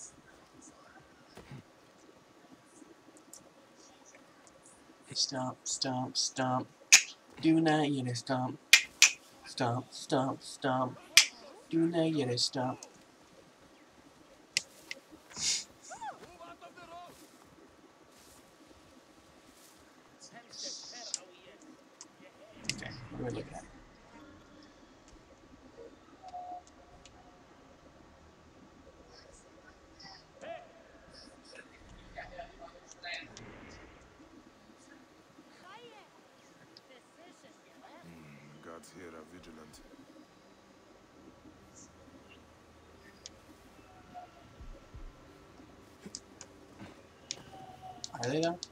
Stomp, stomp, stomp. Do not yet a stomp. Stomp, stomp, stomp. Do not yet a stomp. Okay, what are we looking at?
Hmm, the guards here are vigilant.
Are they though?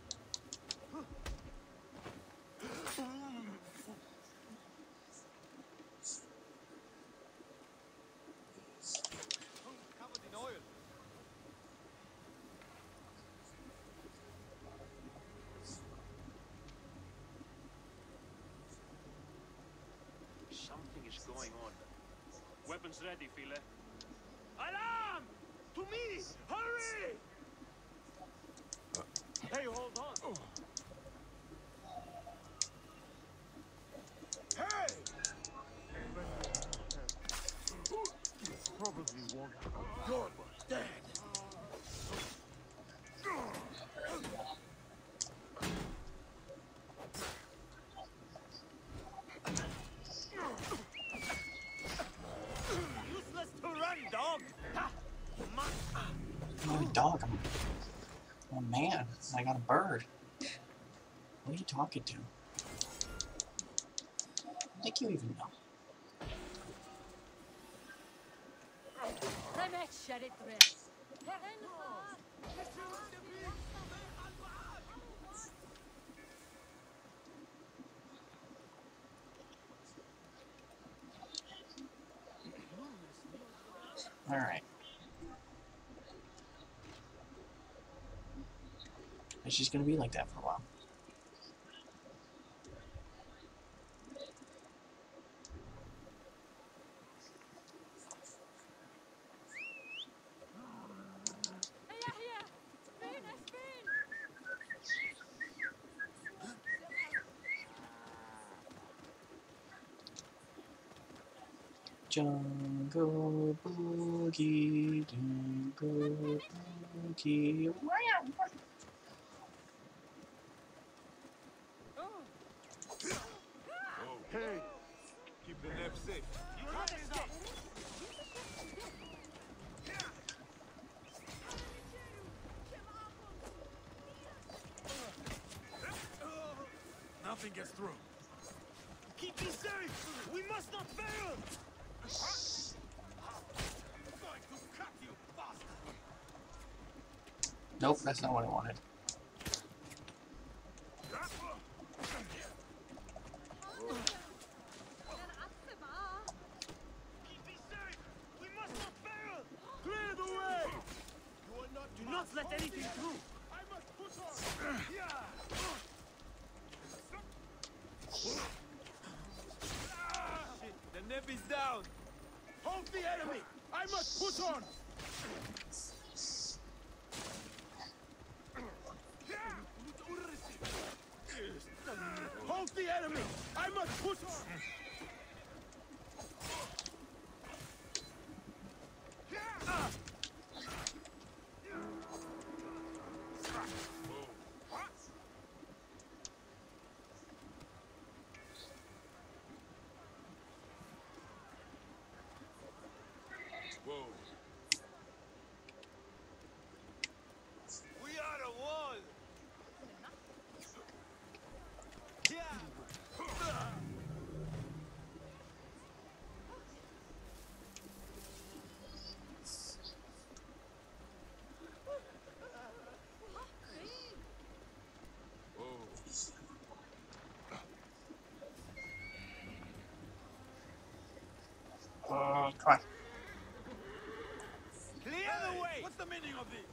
Covered in oil. Something is going on. Weapons ready, File. Alarm! To me! Hurry! Hey, hold on.
Hey!
Probably won't.
You're dead!
Useless to run, dog! Ha! Man.
I'm not a dog. I'm, I'm a man. I got a bird. What are you talking to? I think you even know. All right. It's just gonna be like that for a while. Jungle boogie, jungle boogie.
Hey! Keep the neb safe.
You're not escape!
Nothing gets through.
Keep me safe! We must not fail!
I'm going to cut you, bastard!
Nope, that's not what I wanted.
Keep me safe! We must not fail! Clear the way! You are not. Do not let anything through! I must push on! Yeah!
Shit, the neb is down! Hold the enemy! I must push on! Hold the enemy! I must push on! Whoa.
We are the wall! Yeah!
Uh, come on.
Clear the way!
What's the meaning of this?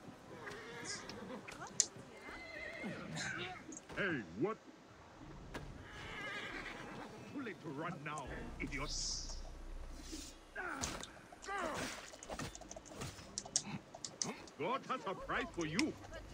Hey, what?
to run now, idiot. God has a prize for you.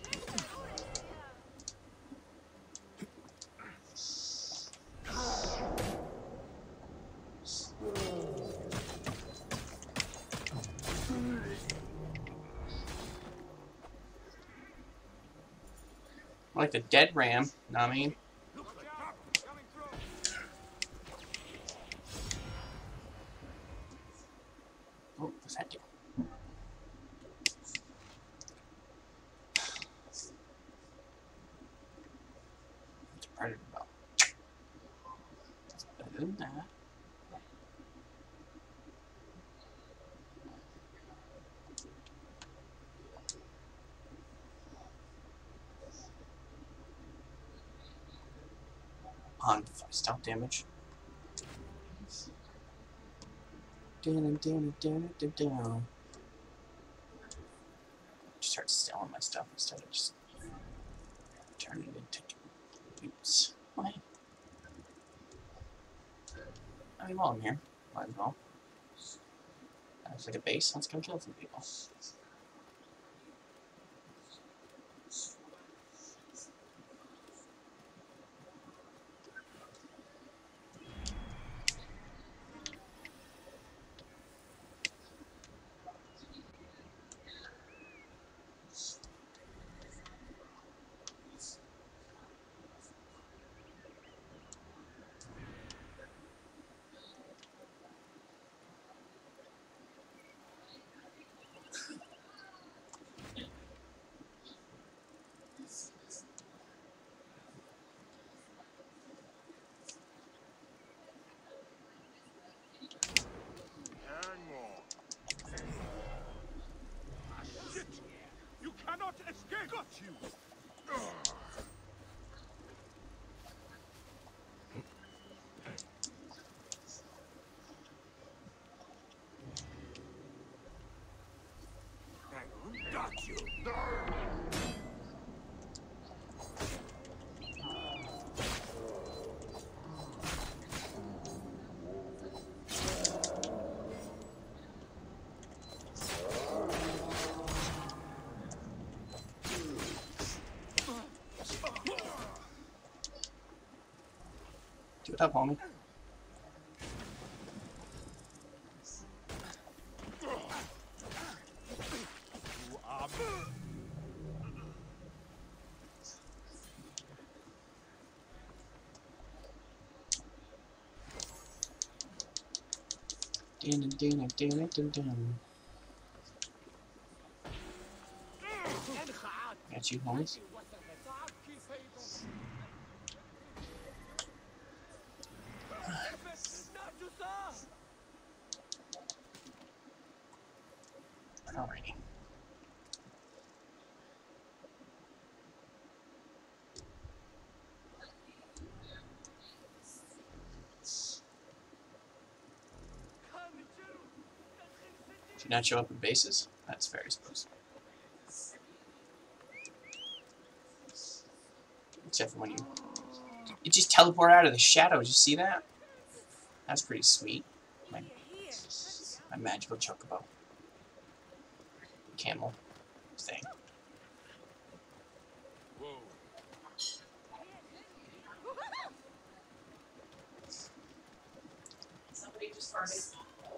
Like the dead ram, know what I mean? Oh, what's that do? It's a predator bow. It's better than that. On stealth damage. Down, down, down, down, down. Just start stealing my stuff instead of just turning it into boots. Why? I mean, while I'm here, might as well. It's like a base. Let's go kill some people.
Shit! You cannot escape! Got you! Got you!
Do it up, homie.
You are...
Dun, dun, dun, dun, dun. Got you, homies. Alrighty. Did you not show up in bases? That's fair, I suppose. Except for when you... You just teleport out of the shadows, you see that? That's pretty sweet. My, my magical chocobo. Camel thing.
Whoa.
Somebody just farted.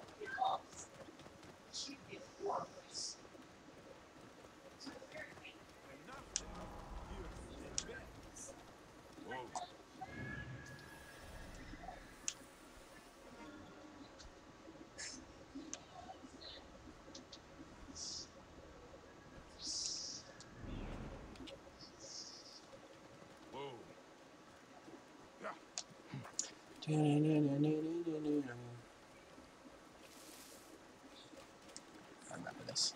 I remember this.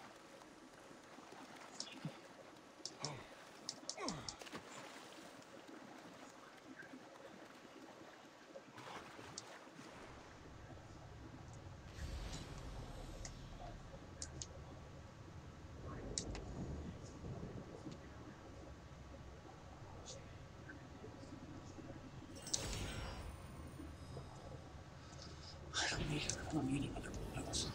I don't need another one of those.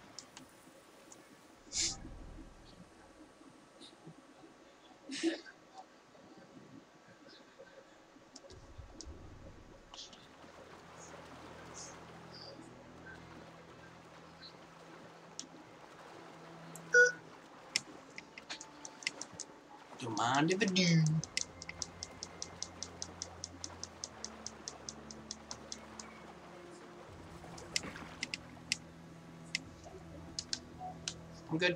Don't mind if I do. I'm good.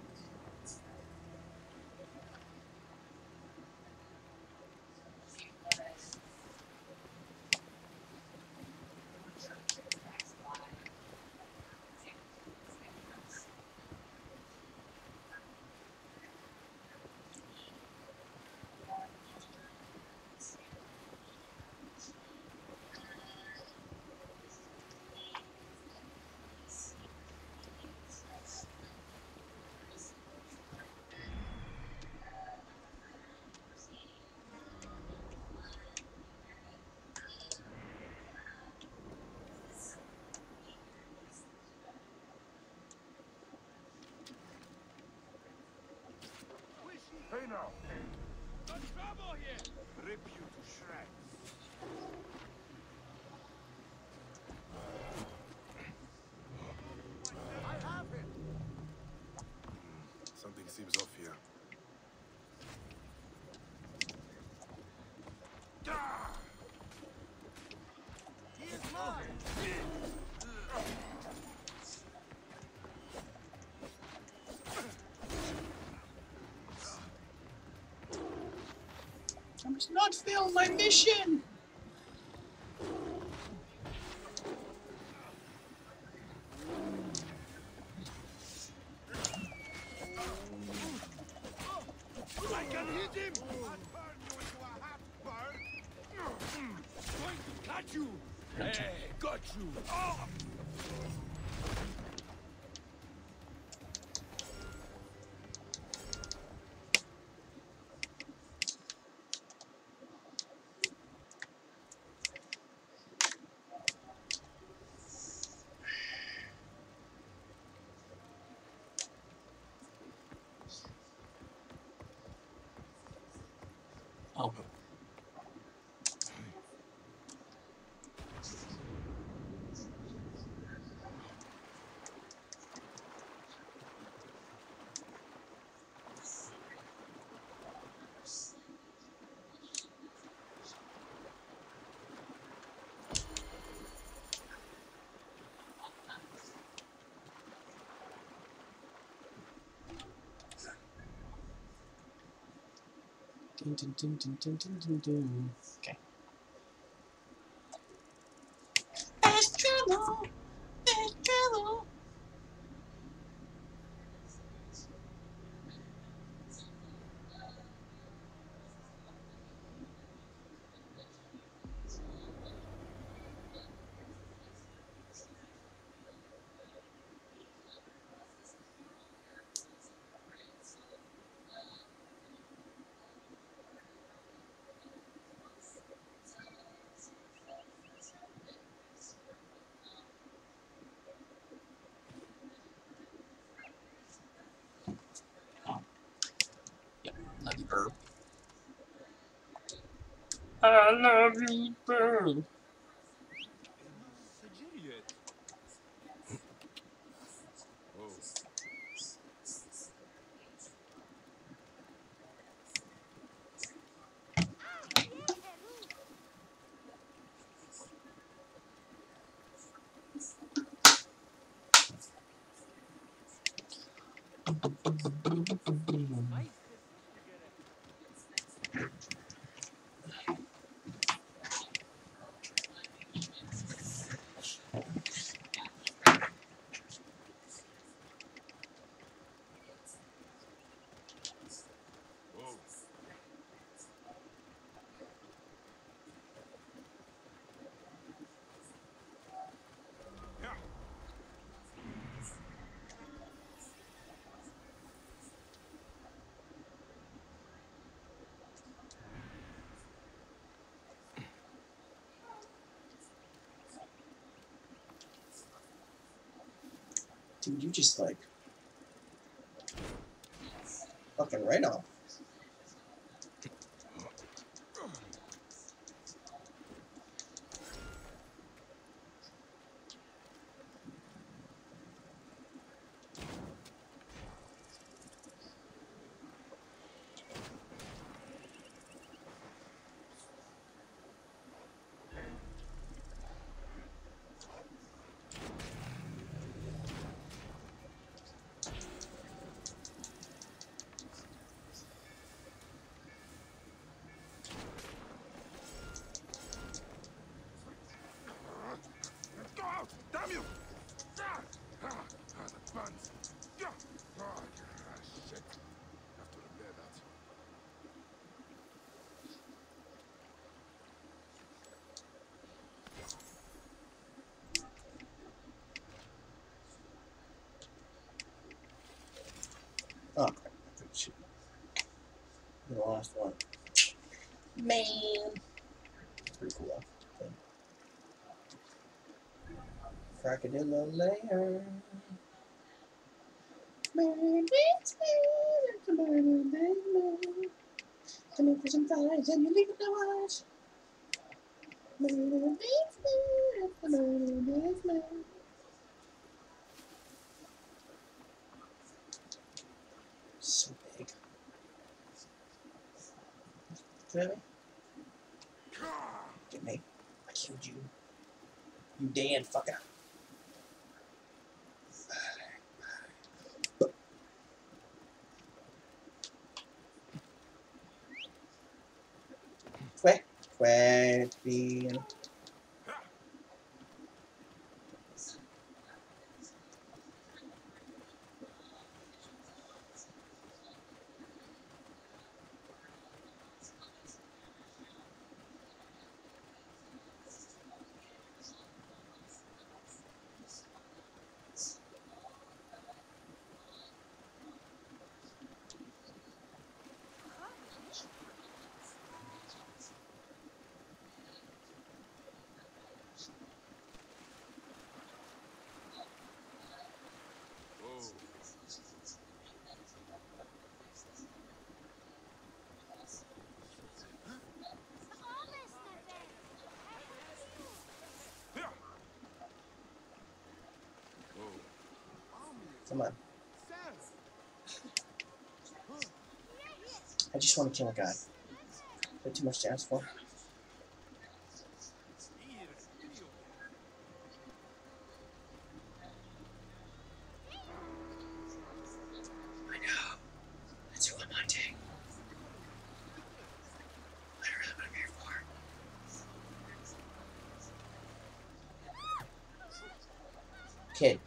Hey now. Got trouble here. Rip you to shreds. I have him. Something seems off here. He is mine.
I must not fail my mission!
I can hit him. I'll turn you into a half bird. Going to catch you. Hey, got you. Oh.
Oh. Dun, dun, dun, dun, dun, dun, dun, dun. Okay. Fast travel! Fast travel! Yep, love you, Burp. I love you, Burp.
Oh. Whoa. Yeah.
Dude, you just like fucking right off.
Go out! Damn you! Ah, ah, ah, the buns! Yeah. Ah, ah, shit. Have to repair that.
Oh, crap. Shoot. The last one. Man. Pretty cool. Crocodile layer. Man, beats me. It's a murder, baby. Come in for some fries and you leave it to watch. Murder beats me. It's a murder, beats me. So big. Really? Get me. I killed you. You damn fucker. Quack, quack, bean. Come on. I just want to kill a guy. Is that too much to ask for? I know. That's who I'm hunting. Literally what I'm here for. Kid.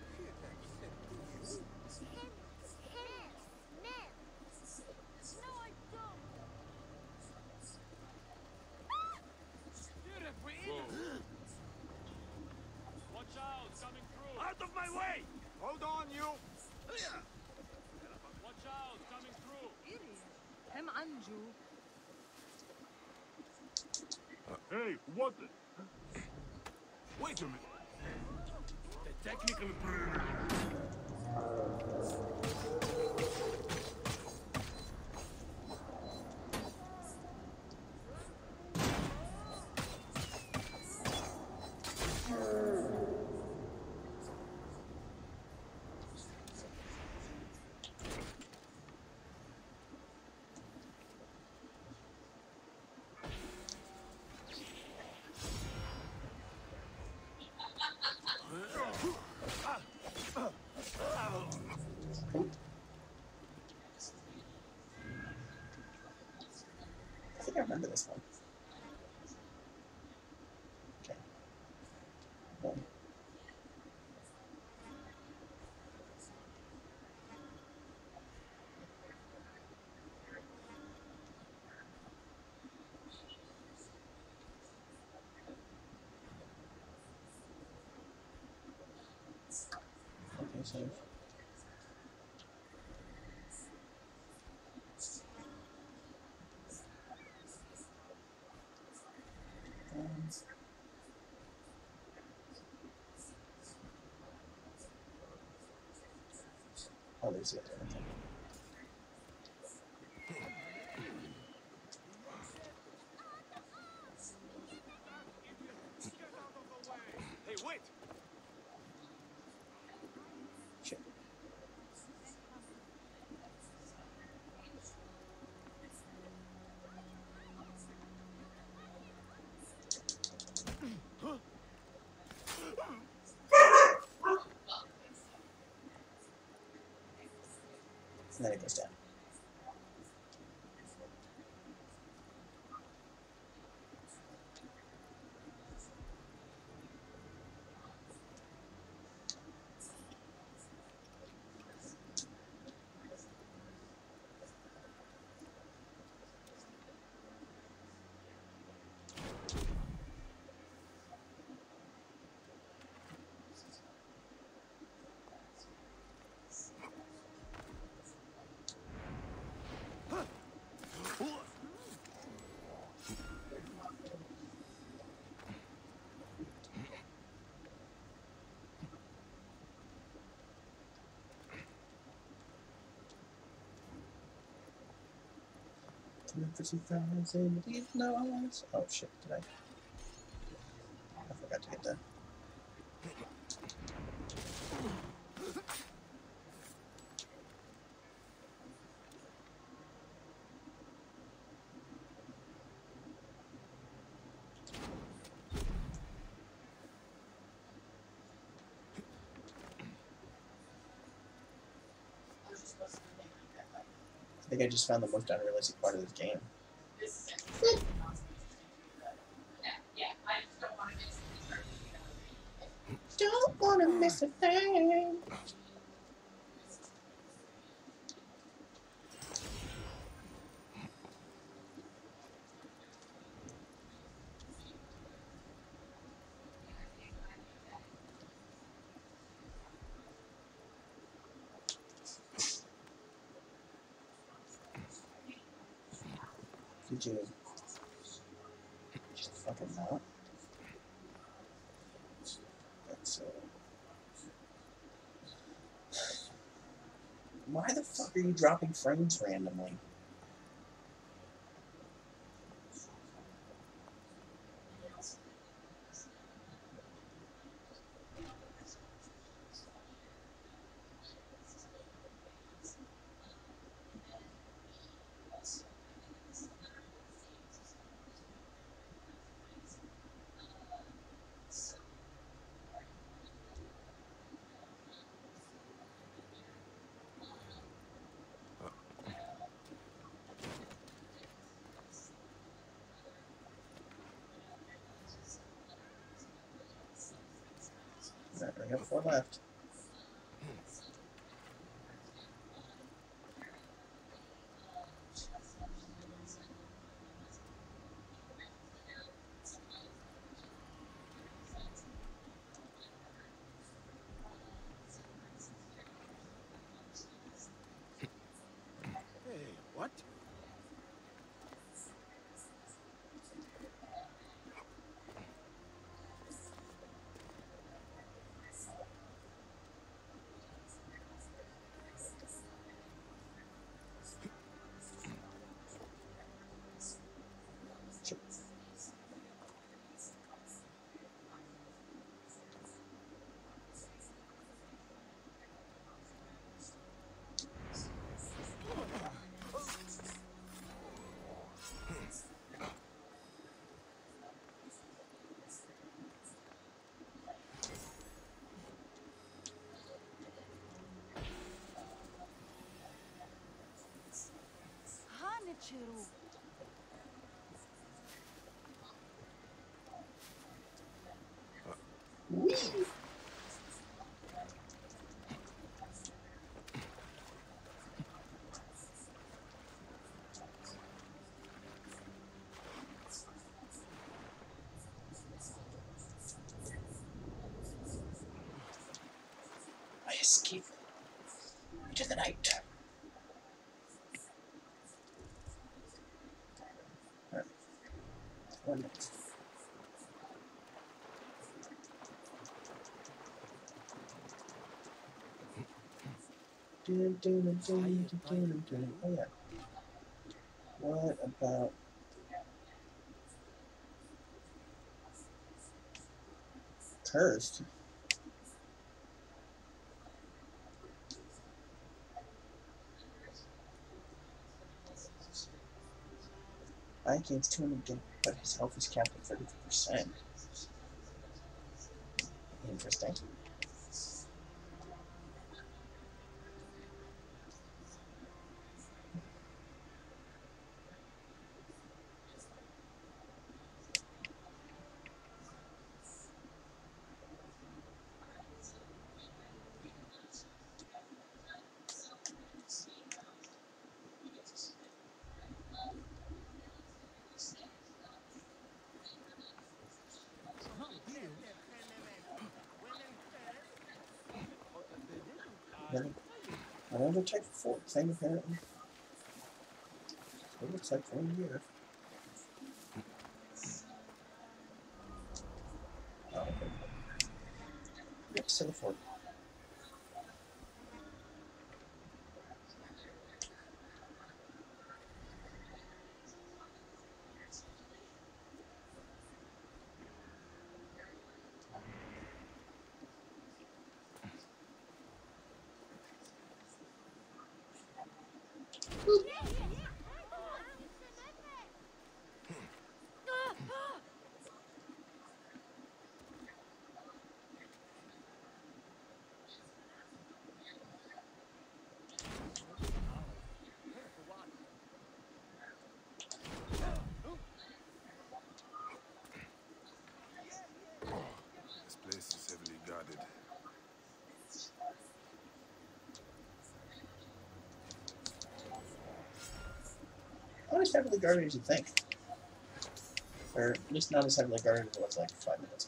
Watch out, coming through! Out of my way! Hold on, you! Watch out, coming through!
Hem Anju.
Hey, what the? Wait a minute. The technical.
I think I remember this one. Okay. One. Okay, save. Um, Oh, there's the other one.
Get out of the way! Hey, wait!
Shit. And then it goes down. Oh shit, did I? I forgot to get that. I think I just found the most unrealistic part of this game. Don't wanna miss a thing. Did you just fucking not? That's uh. Why the fuck are you dropping frames randomly? Right, we have four left.
Hey, what?
Sure.
Hanichiru.
I escape into the night. Alright. One minute. Do, do, do, do, do, do, do, do. Oh yeah. What about cursed? Bayek gains two hundred damage, but his health is capped at thirty-two percent. Interesting. Then another type of four thing apparently. It looks like for a year. Oh, okay. Next to the fort.
This place is heavily guarded.
Not as heavily guarded as you think. Or at least not as heavily guarded as it was like five minutes ago.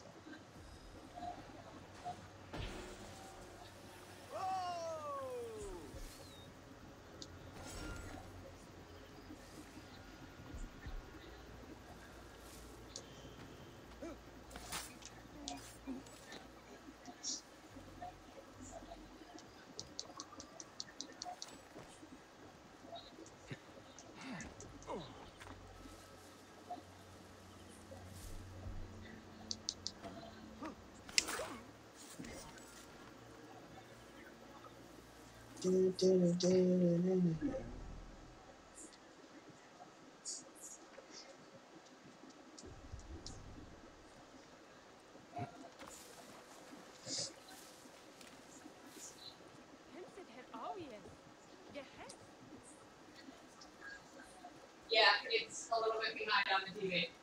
Do, do, do, do, do, do.
Yeah, it's a little bit behind on the T V.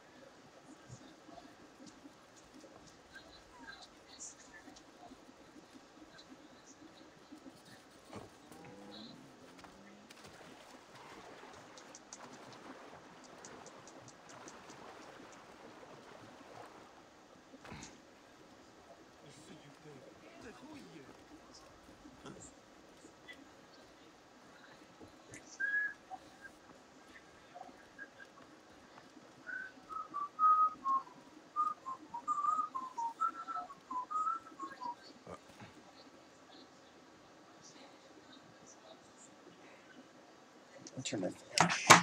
I'll turn my fan.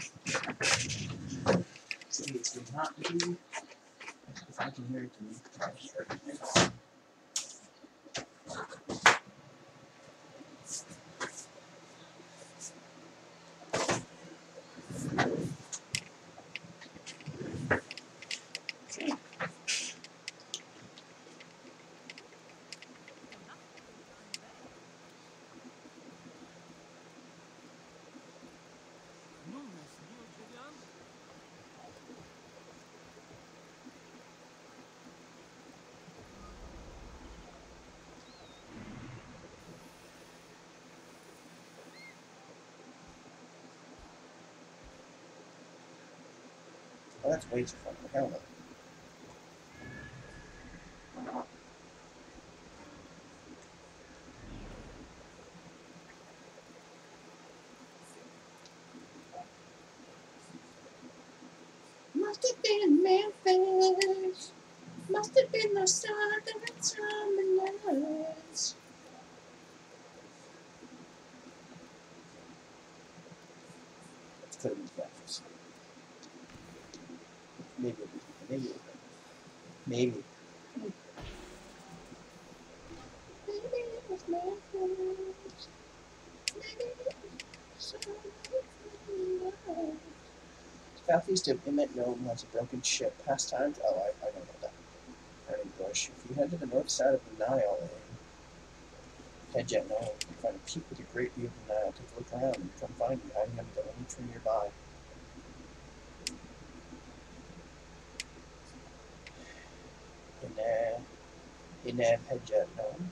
See, it's not me. If I can hear it, can you try to hear it? Oh, that's way too fun. Hell no. Must have been Memphis. Must have been the sun that time and nights. Could have been breakfast. Maybe. Maybe. Maybe. Maybe it was meant for us. Maybe it was so. Southeast of Emmett Gnome has a broken ship. Pastimes? Oh, I, I don't know that. Burning Bush. If you head to the north side of the Nile in Hedjet Gnome, you can find a peak with a great view of the Nile. Take a look around and come find you hiding under the only tree nearby. In uh, in uh, Hedjet Gnome.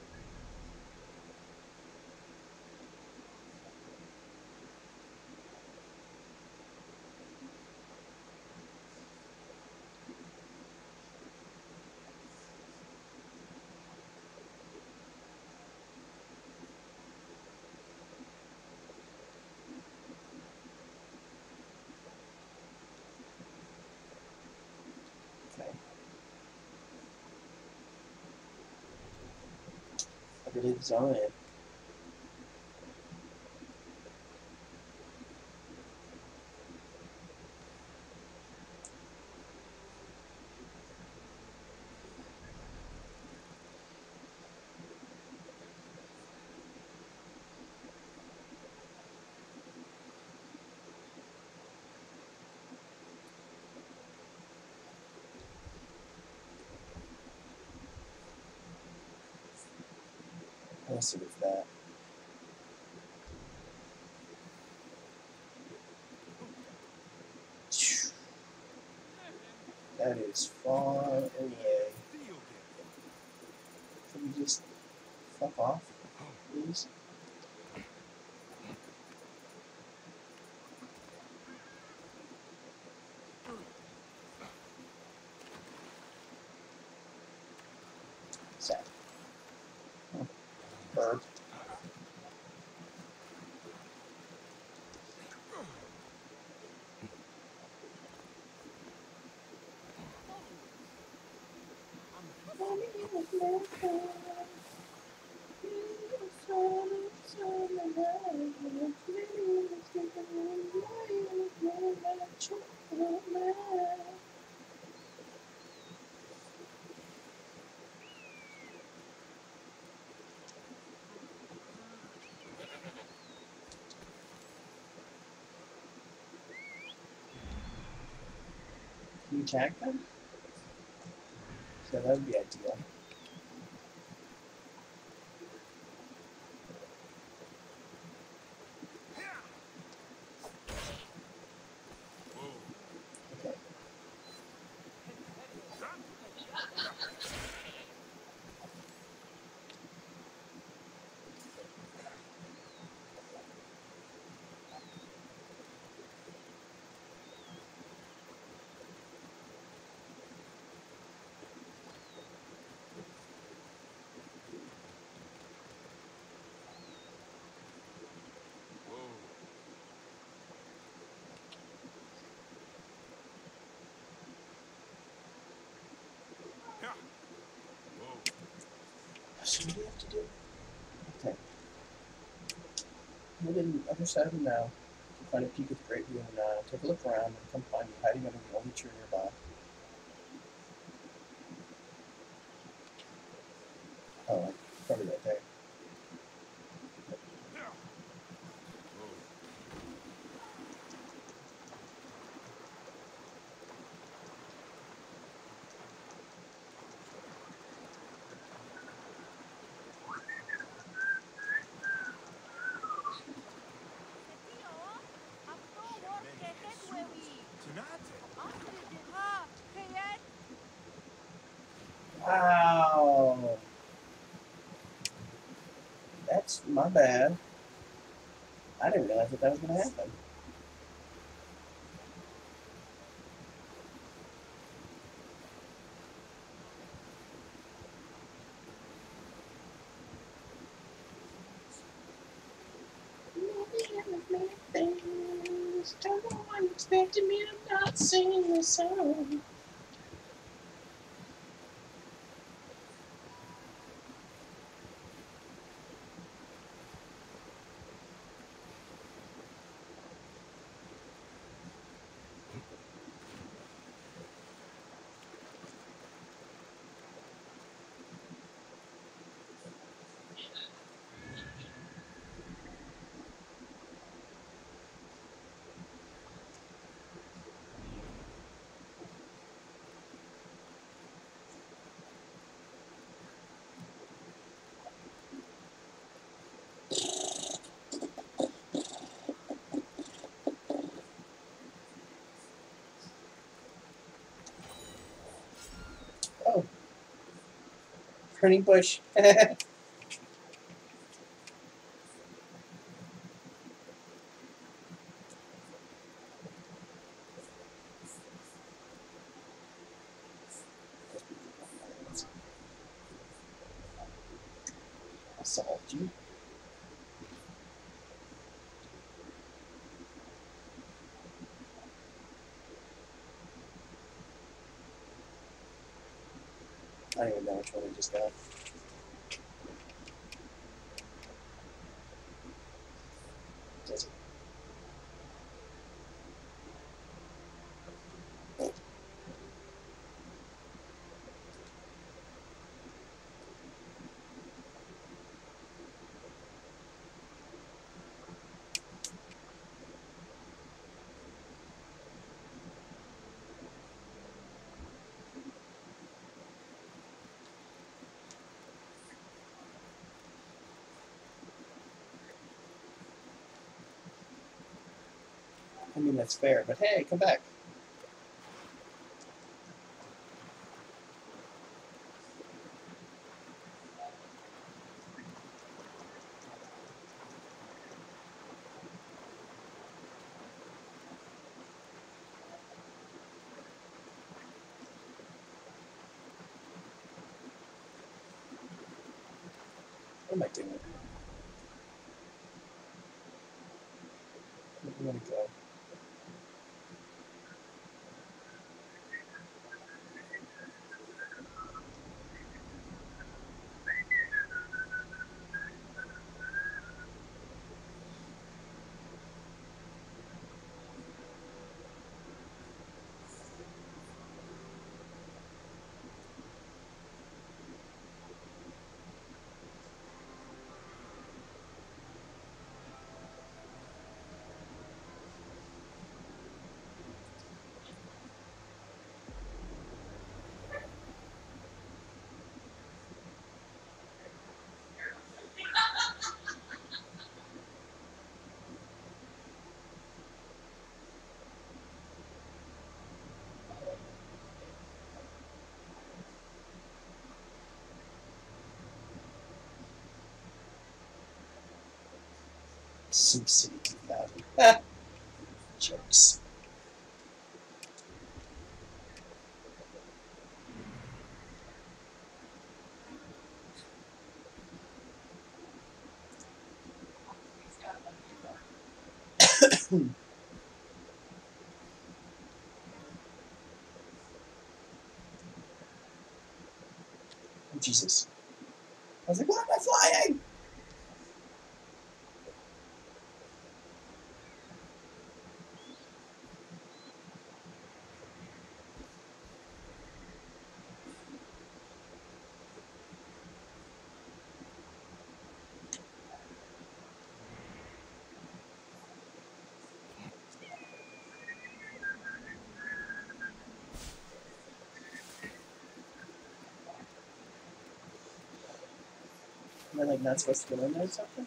Okay. I believe it's on it. Let's see what's that. That is far away. Can you just fuck off, please? Sad. Oh, bird. Can you attack them? So that would be ideal. Okay. So what do you have to do? Okay. Head in the other side of the Nile. You can find a peak with a great view of the Nile. Take a look around and come find you hiding under the only tree nearby. Oh, like, probably right there. Wow. That's my bad. I didn't realize that that was going to happen. Don't know why you expected me to not sing this song. Burning bush. Assault you. I don't even know which one I just got. Does it? I mean, that's fair, but hey, come back. What am I doing? Where do you want to go? Sim City two thousand. Ah, jokes. Oh, Jesus. I was like, why am I flying? Am I like not supposed to go in there or something?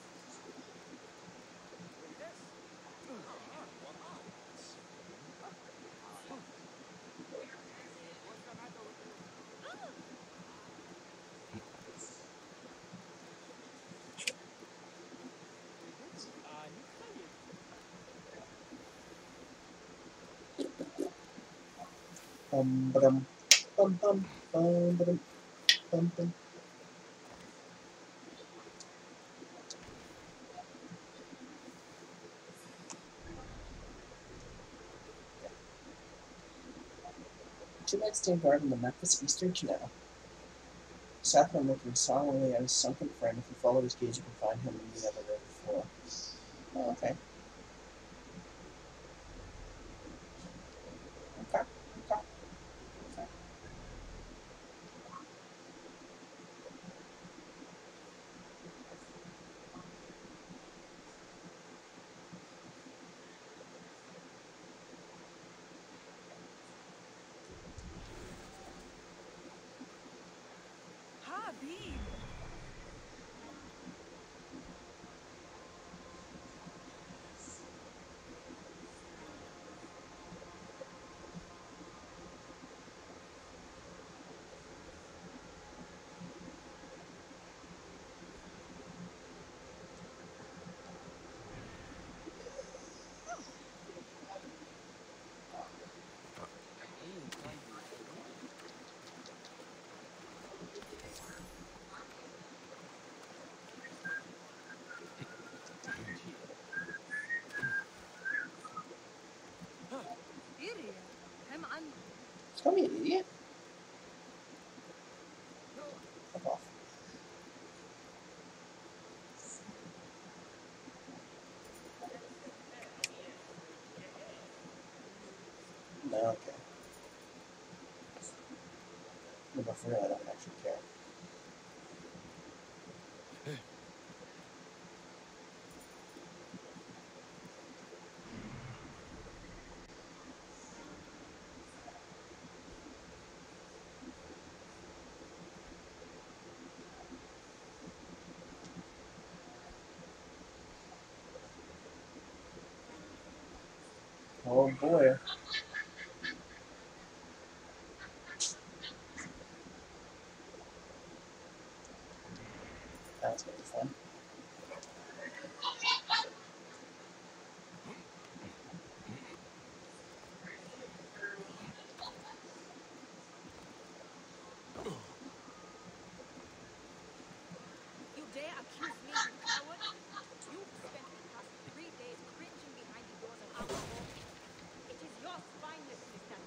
Bum ba-dum, bum bum bum ba-dum, bum bum. Two men stand guard in the Memphis Eastern Canal. Saffron looking solemnly at his sunken friend. If you follow his gaze, you can find him in the other room before. Oh, okay. Okay. Okay. Okay. Come here, idiot. Fuck off. No, okay. No, but for real, I don't actually care. Oh boy. That's gonna be fun.
You dare accuse me, you coward? You've spent the past three days cringing behind the doors of our home. It is your spinelessness that...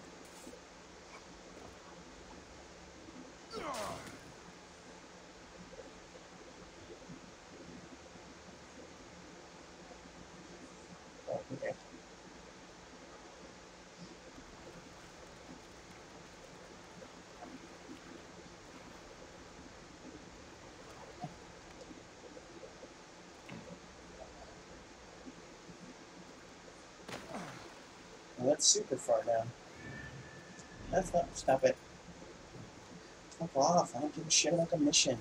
Oh, okay. Well, that's super far down. That's not. Stop it. Fuck off. I don't give a shit about the mission.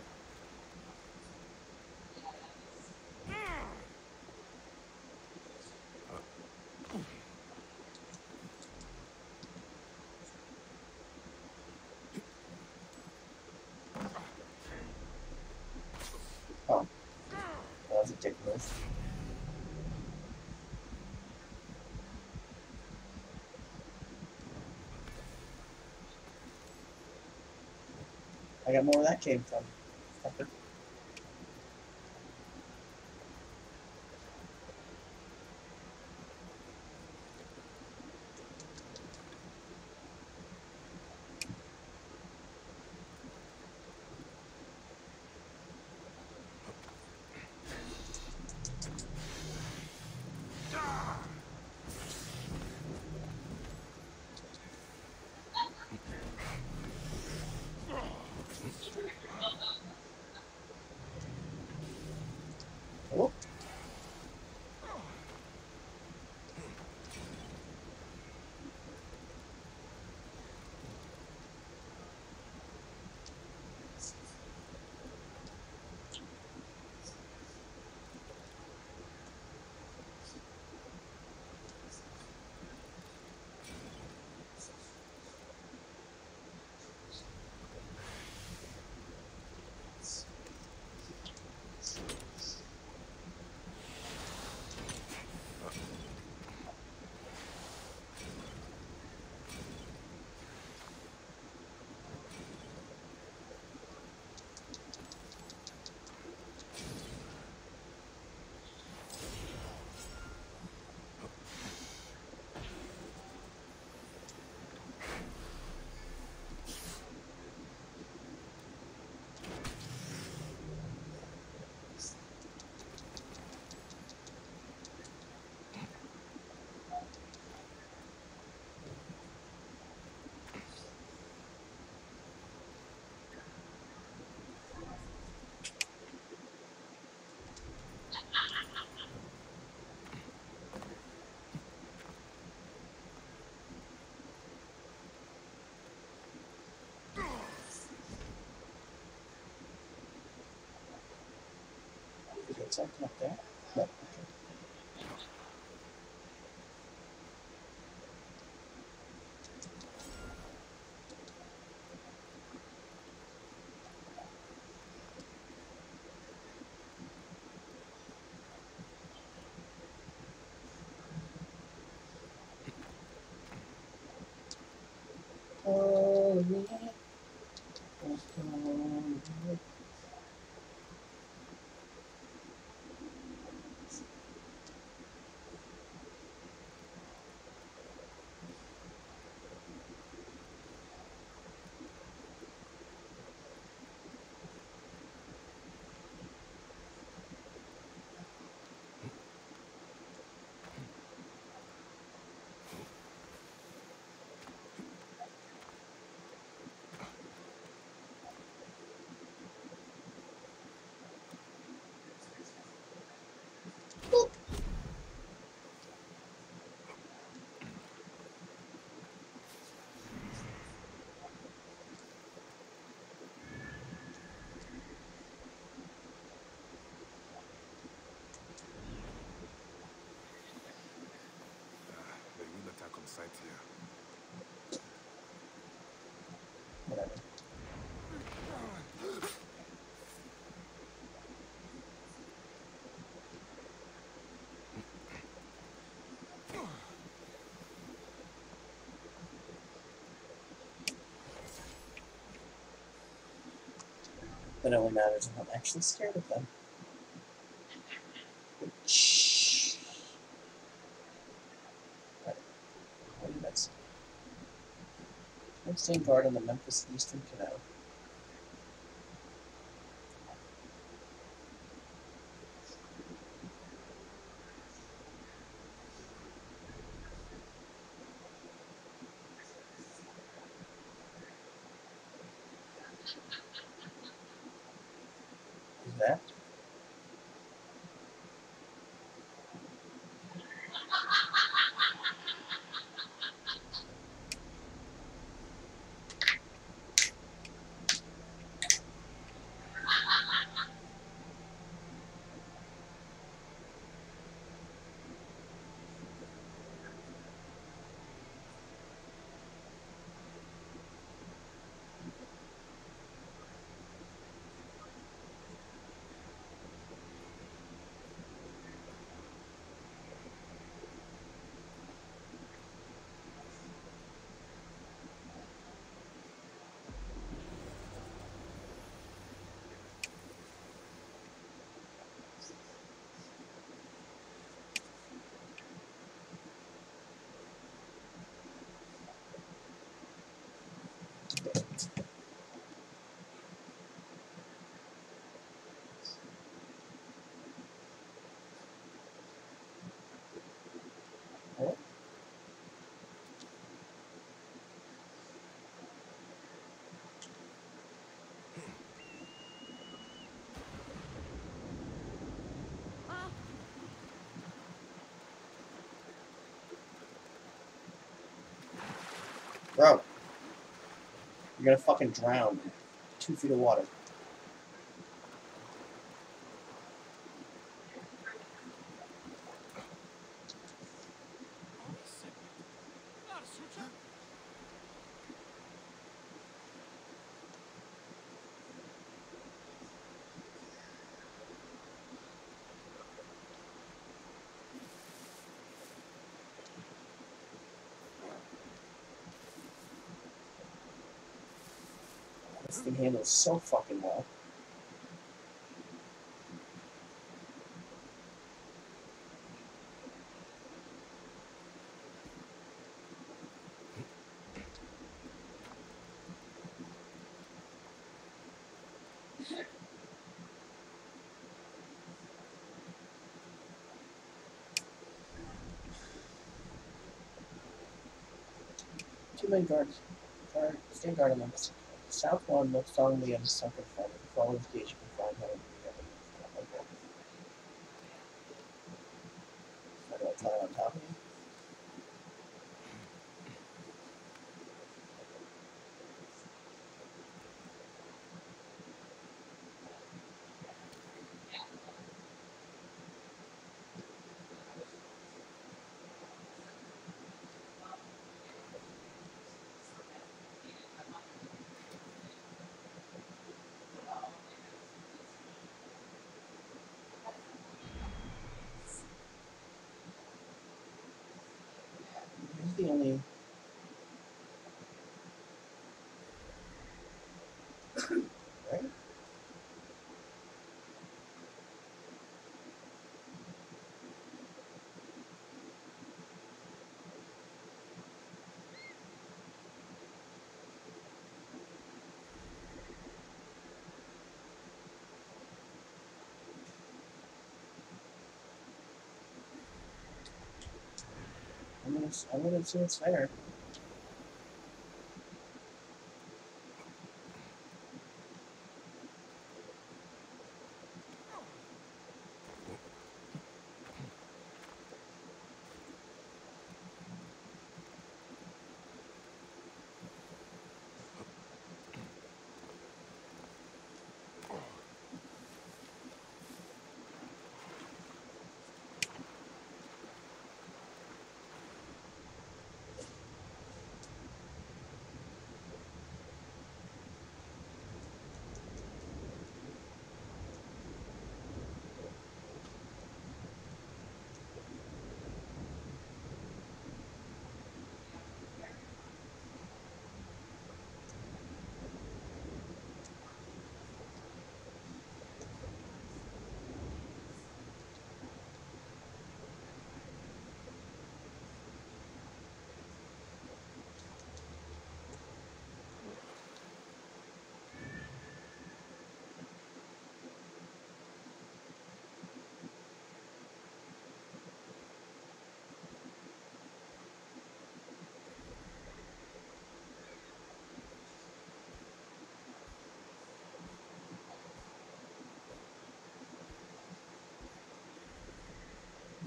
Oh. That was a dick move. I got more where that came from. Fucker. Oh. Is there something up there? No. Okay. Oh, yeah. That only matters if I'm actually scared of them. Shh. Right. What did I say? I'm staying guard on the Memphis Eastern Canal. Is that? What? Bro, you're gonna fucking drown in two feet of water.
Army segment. Not a suture.
This thing handles so fucking well. Two main guards. Guard, stand guard on them. South one looks strongly at his sunken front. Follow his gaze, you can find how to be okay. How do I climb on top of you? Here's the only. Right? I'm gonna, I'm gonna assume it's fair.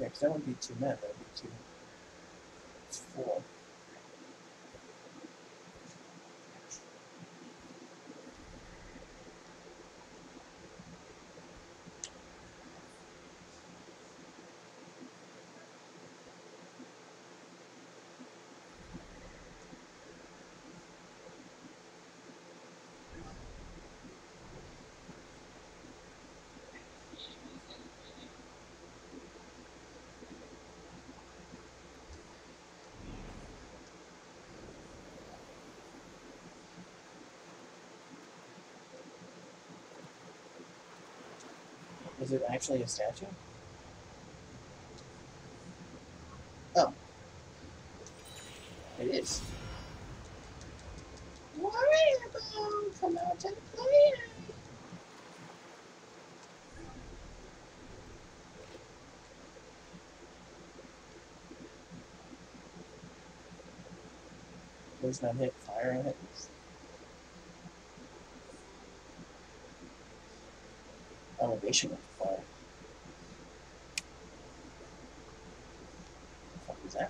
Yeah, because that would be two men. That would be two. It's four. Is it actually a statue? Oh. It is. Wario, come out and play. Please not hit fire in it. Elevation of fire. What the fuck is that?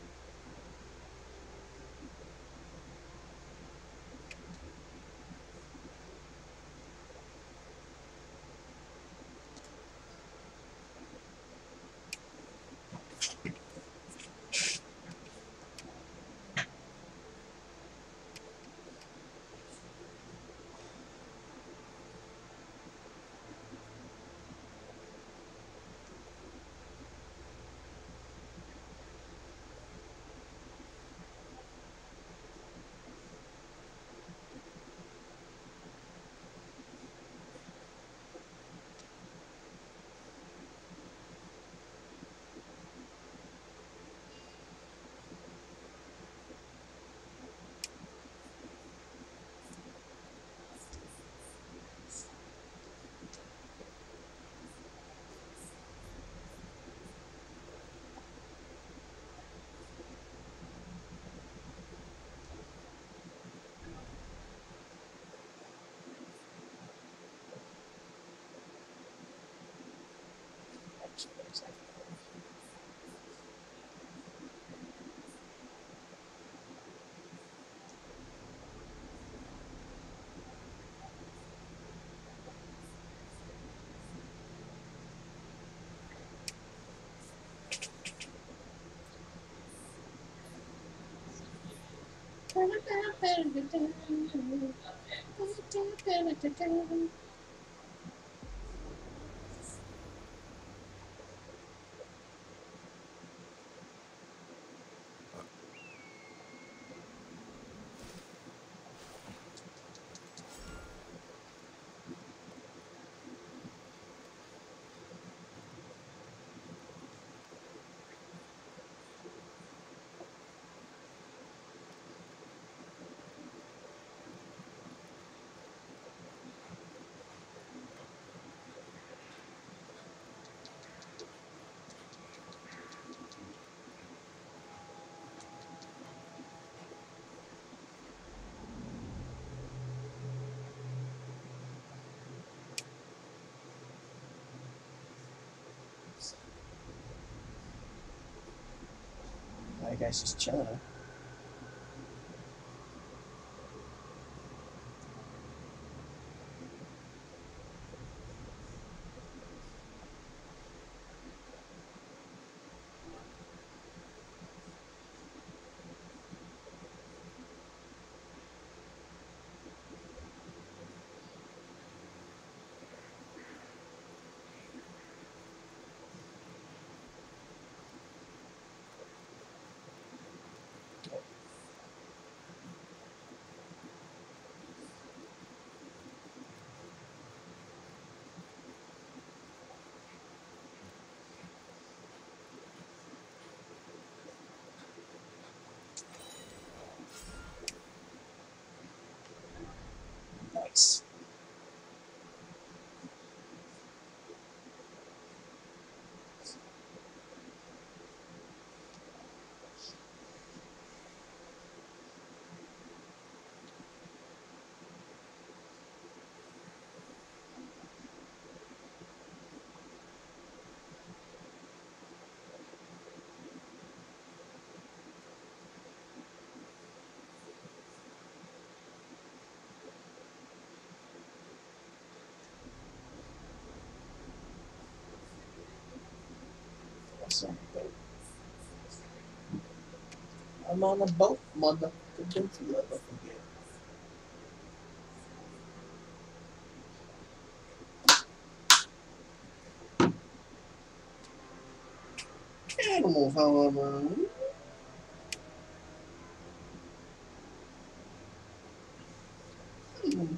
I guess just chilling. Huh? some boat. I'm on a boat, mother. Don't you ever forget. Animals, however. Hmm.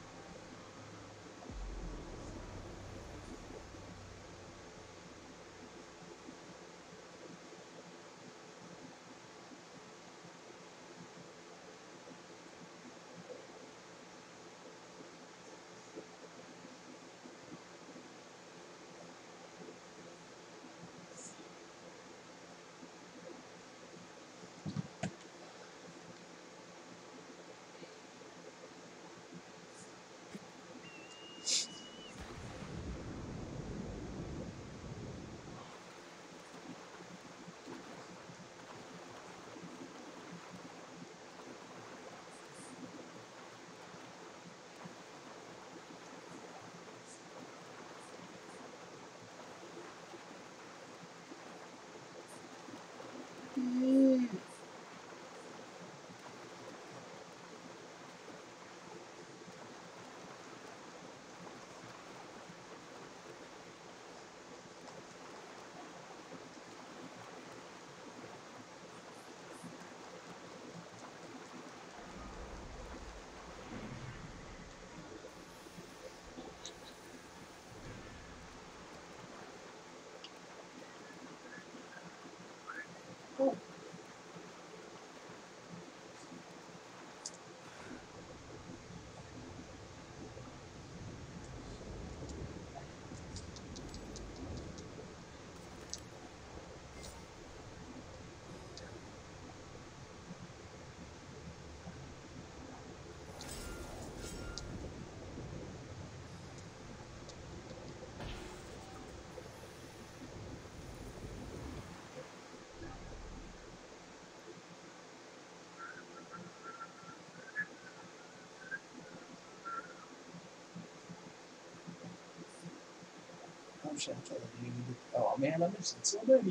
I'm sure I'm telling you. Oh man, I missed it so many.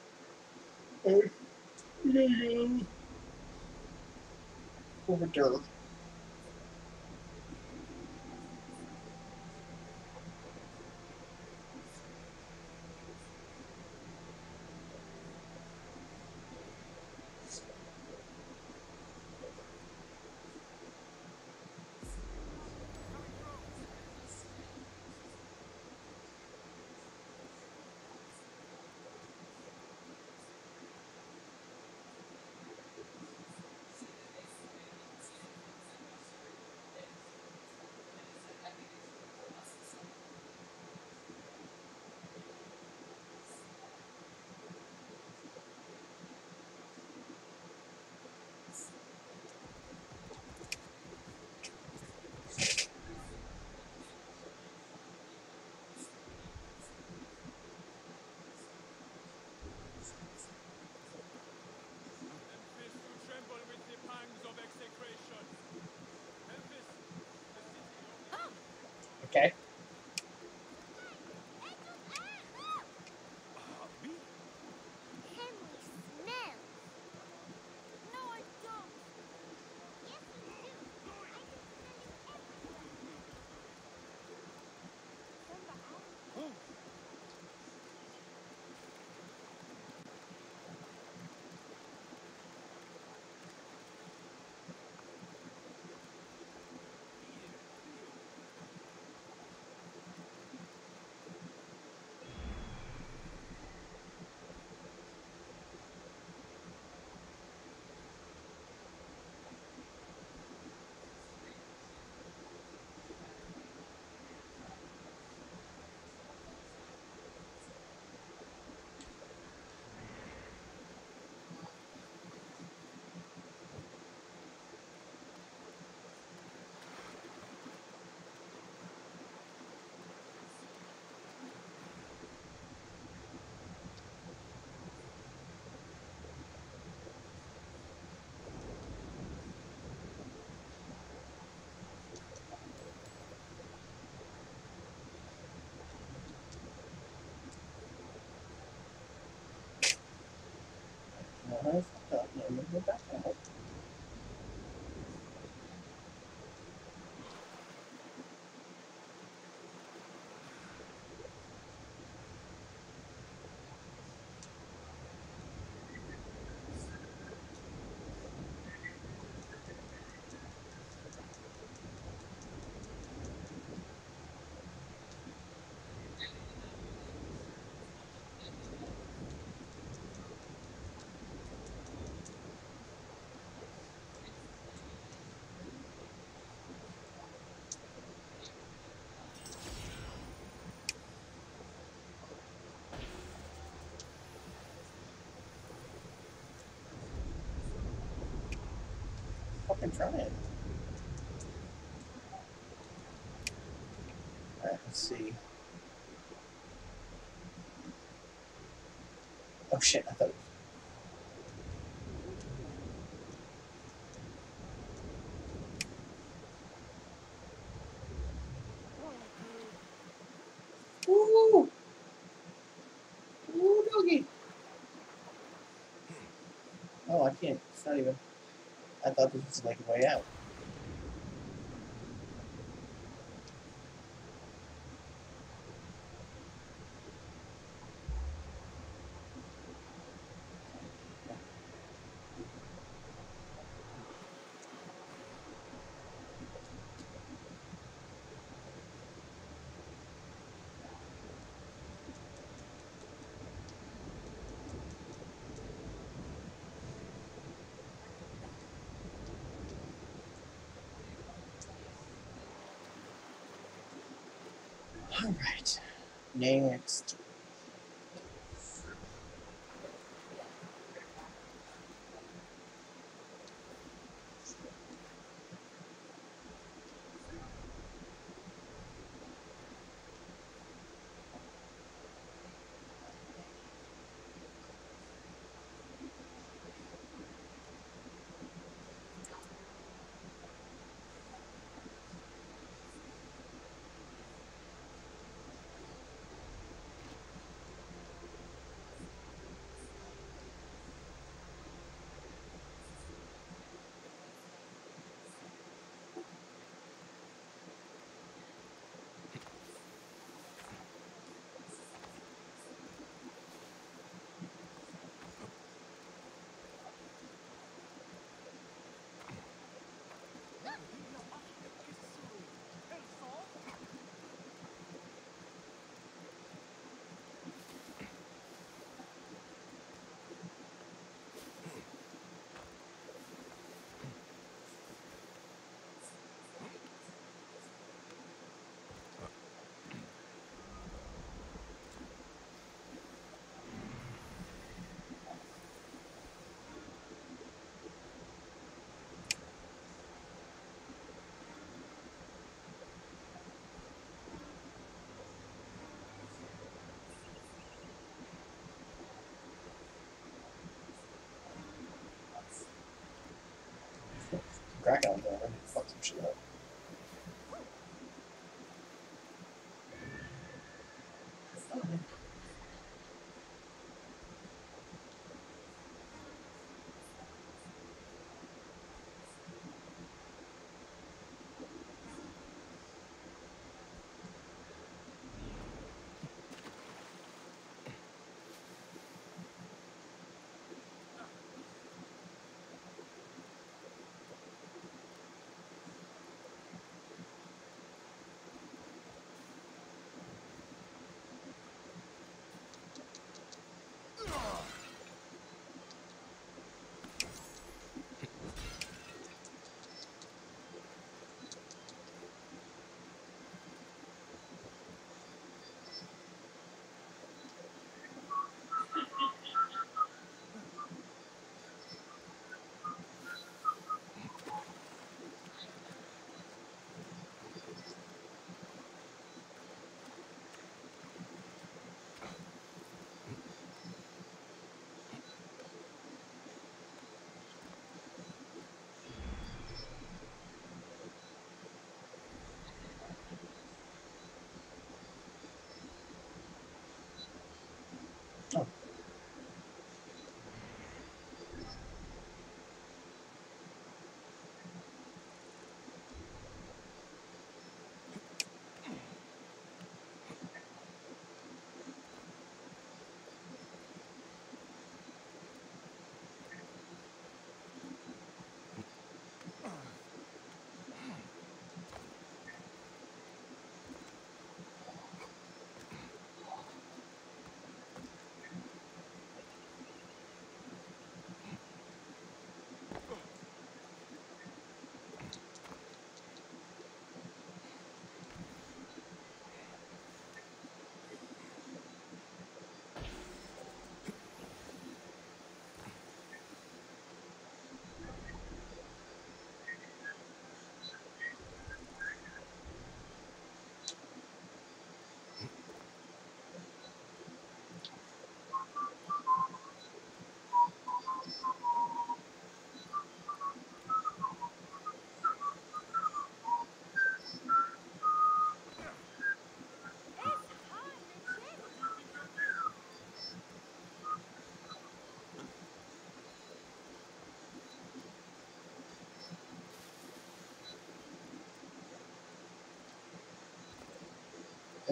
Hey, there you go. Over there.
Memphis, you tremble with the pangs of execration. Memphis, the city of the...
Okay.
Heartbeat?
Henry smells. No, I don't. Yes, you do. I've been smelling everywhere. From behind.
Oh,
I fucked up. Now I'm gonna go back out. Fucking trying. Alright, let's see. Oh shit, I thought it was... Woo! Woo, doggy! Oh, I can't. It's not even... I thought this was like a way out. Alright. Next. Crack on there. I need to fuck some shit up.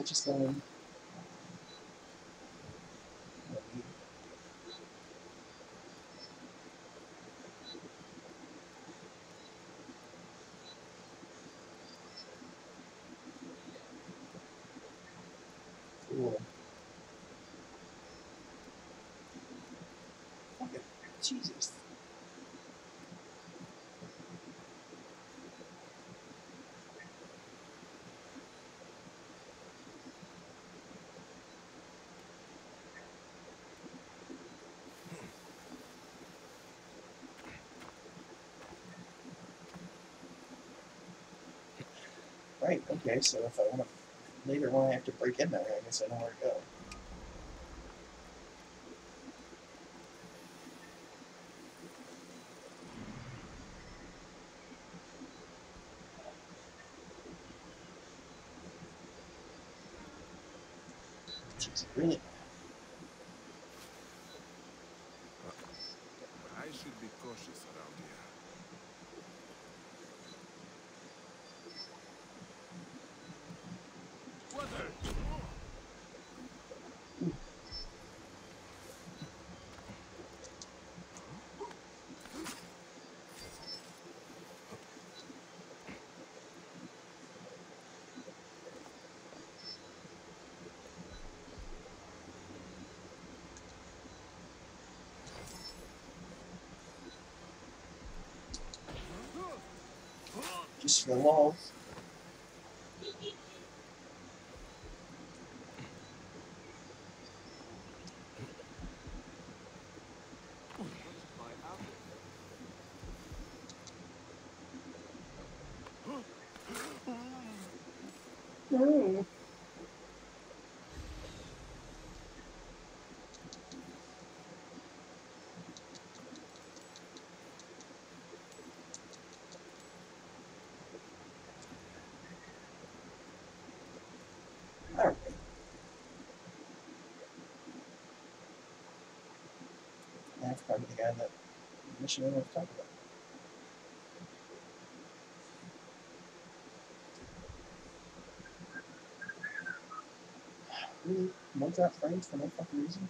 just um. Cool. Fucking Jesus. Right, okay, so if I want to later when I have to break in there, I guess I know where to go. Jesus, really?
I should be cautious around here. What the?
Just for the walls.
My apple.
Mm. Alright. That's probably the guy that mission I want to talk about. Really? No drop frames for no fucking reason?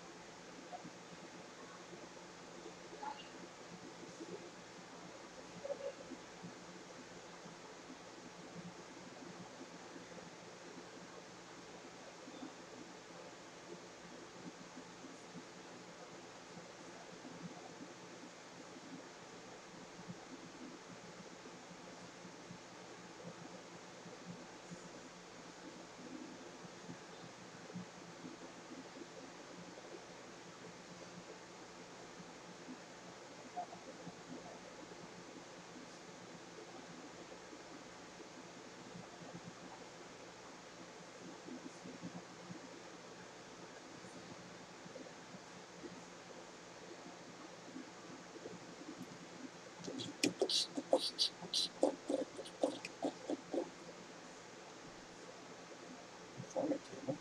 Format table.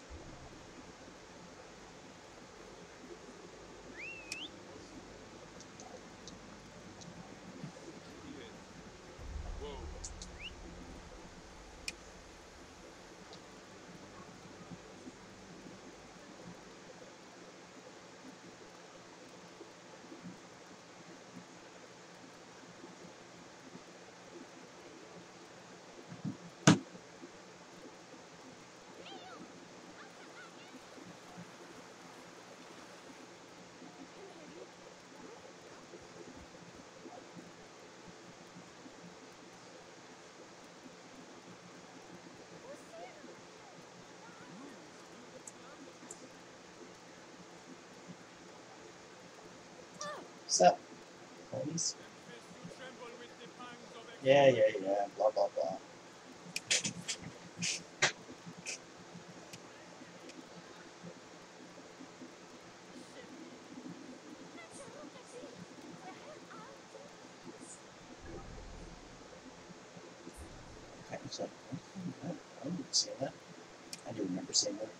Whoa.
Sup, homies?
Them fists you tremble with the pangs of
Yeah, yeah,
exultation.
yeah. Blah, blah, blah. I was like, I don't remember seeing that. I do remember seeing that.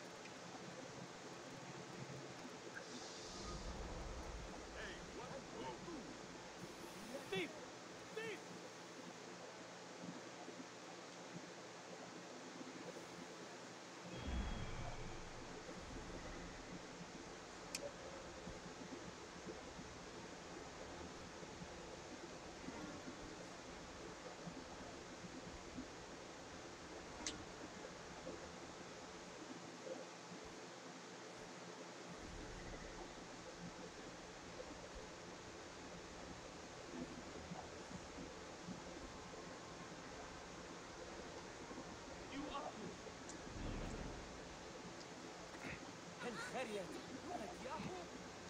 Hey, what? Thief! Thief! yet. You like Yahoo?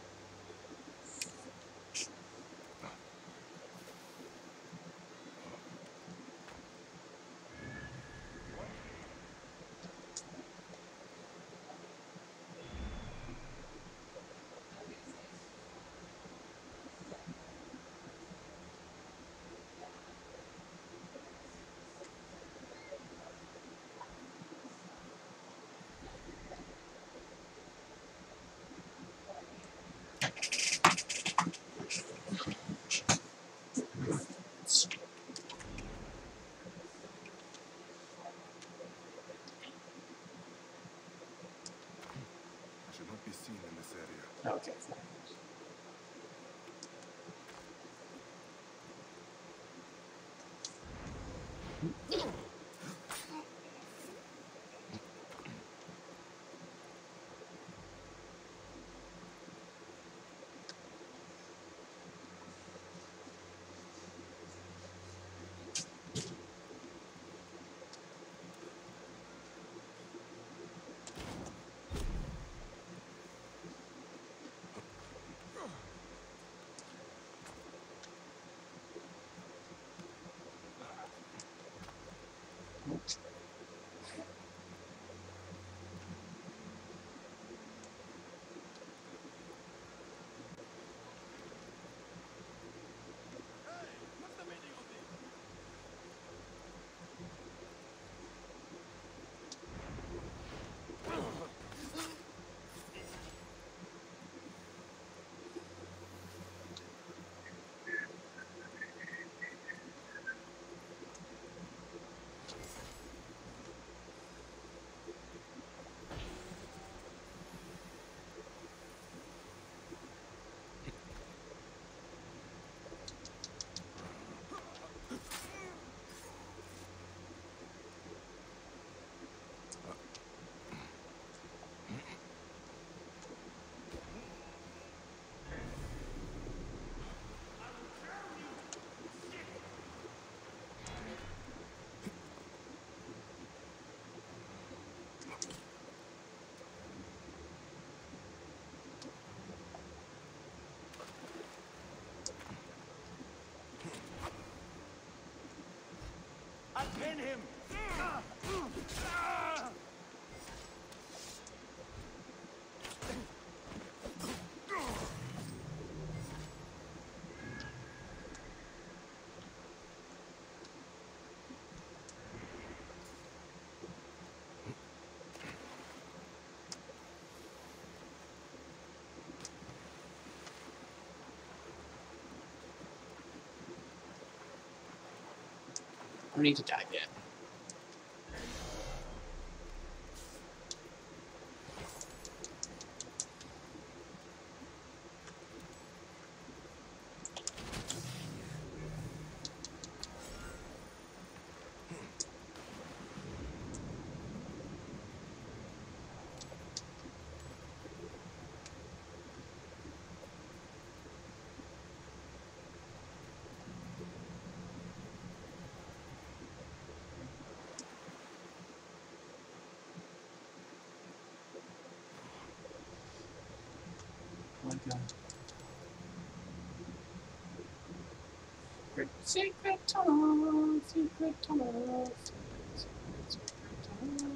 I should not be seen in this area.
Okay.
Hey, what's the meaning of this? I'll pin him! Ah! Ah!
I don't need to dive yet. Oh my god. Secret tunnel, secret tunnel, secret, secret, secret tunnel.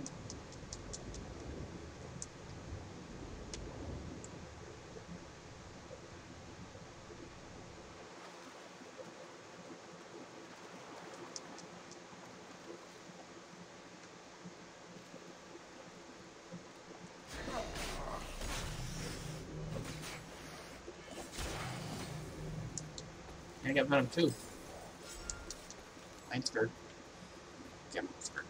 I got venom too. Thanks, bird. Yeah, thanks, bird.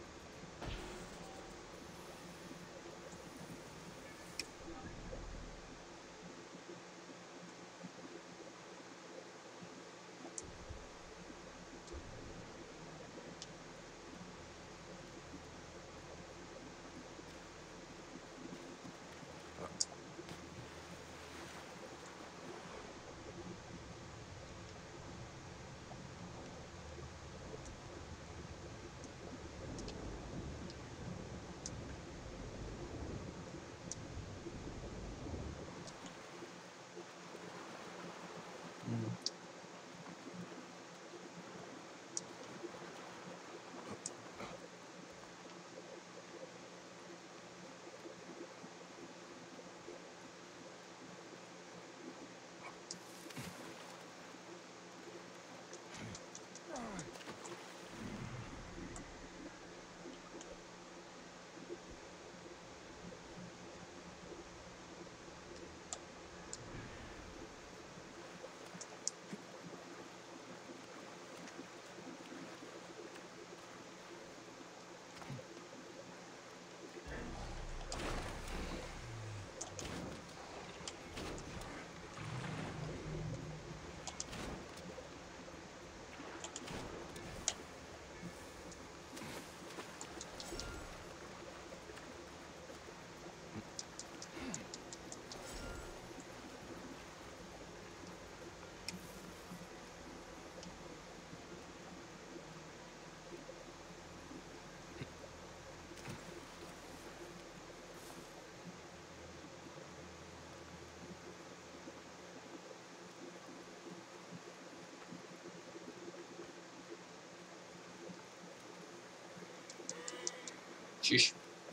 Sheesh.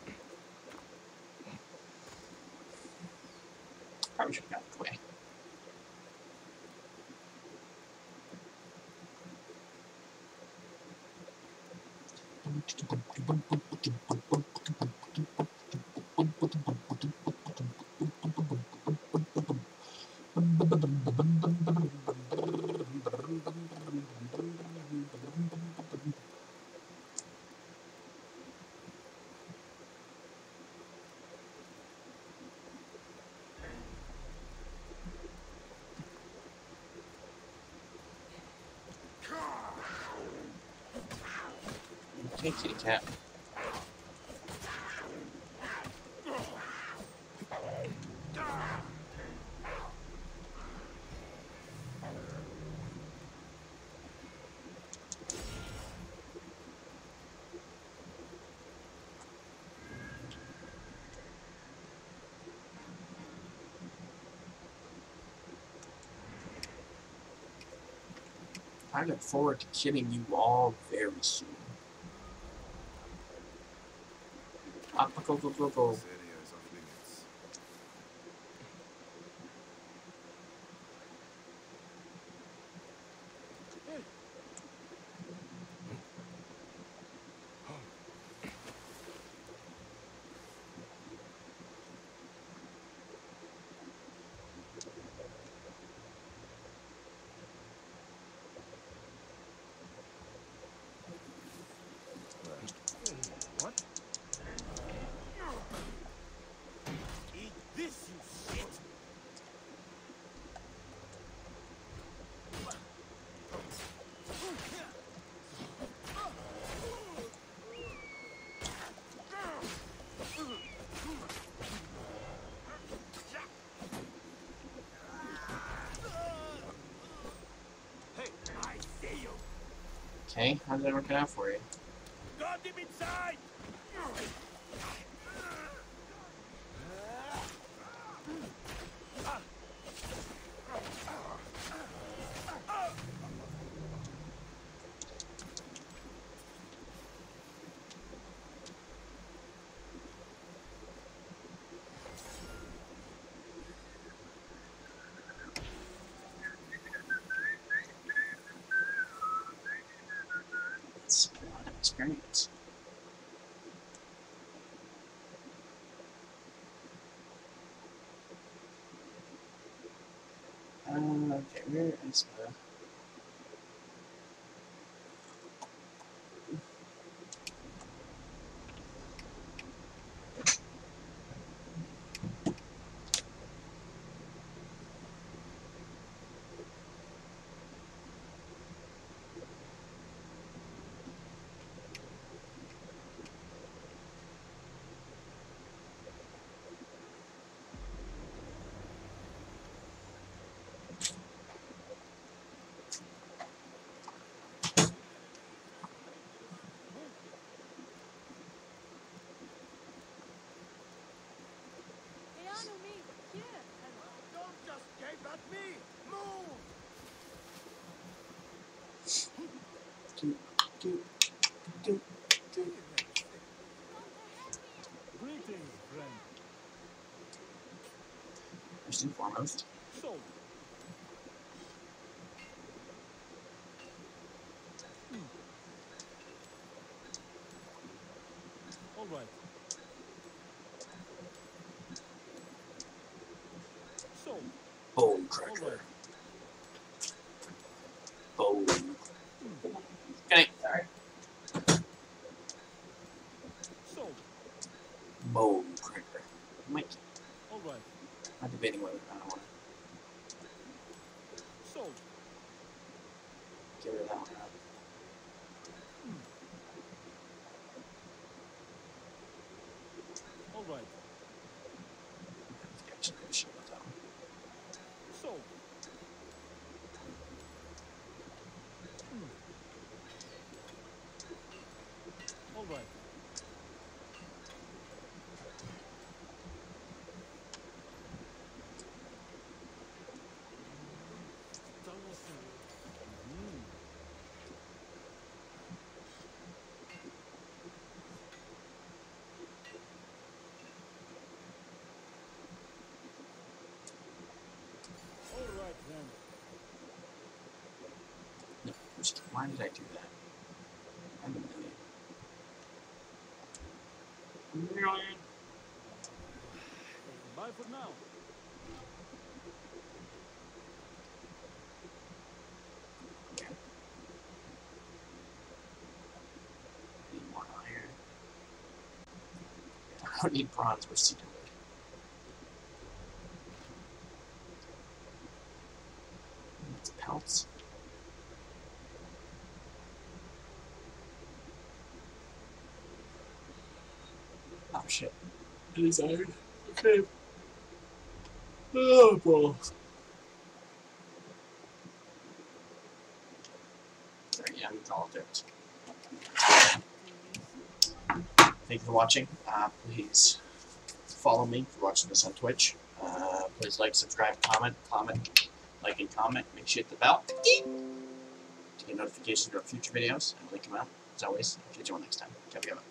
Probably should have got the way. Okay, kitty cat. I look forward to killing you all very soon. Up, go, go, go, go.
This area is off limits.
What? Eat this, you shit! Hey, I see you!
Okay, how's that working out for you?
Got him inside!
It's a lot of experience. Uh, okay, where is the...
Keanu, me, here.
Don't just gape at me! Move!
Do, do, do, do.
Greetings, friend.
First and foremost.
So, all right. So,
Bone
all
cracker.
right.
Bone. Okay, sorry.
So,
Bone cracker. Might.
all right.
I'm debating whether I want
So,
to get rid of that one or not.
all right.
Let's get some good shit with that one.
So,
Just, why did I do that? I'm an idiot. Million.
Bye for now.
Okay. I need more iron. I don't need bronze for cedar wood. It's pelts. Oh shit. It is iron. Okay. Oh, bro. There, yeah, it's all dipped. Thank you for watching. Uh, please follow me if you're watching this on Twitch. Uh, please like, subscribe, comment, comment, like, and comment. Make sure you hit the bell to get notifications of our future videos and when they come out. As always, I'll catch you all next time. Ciao, ciao.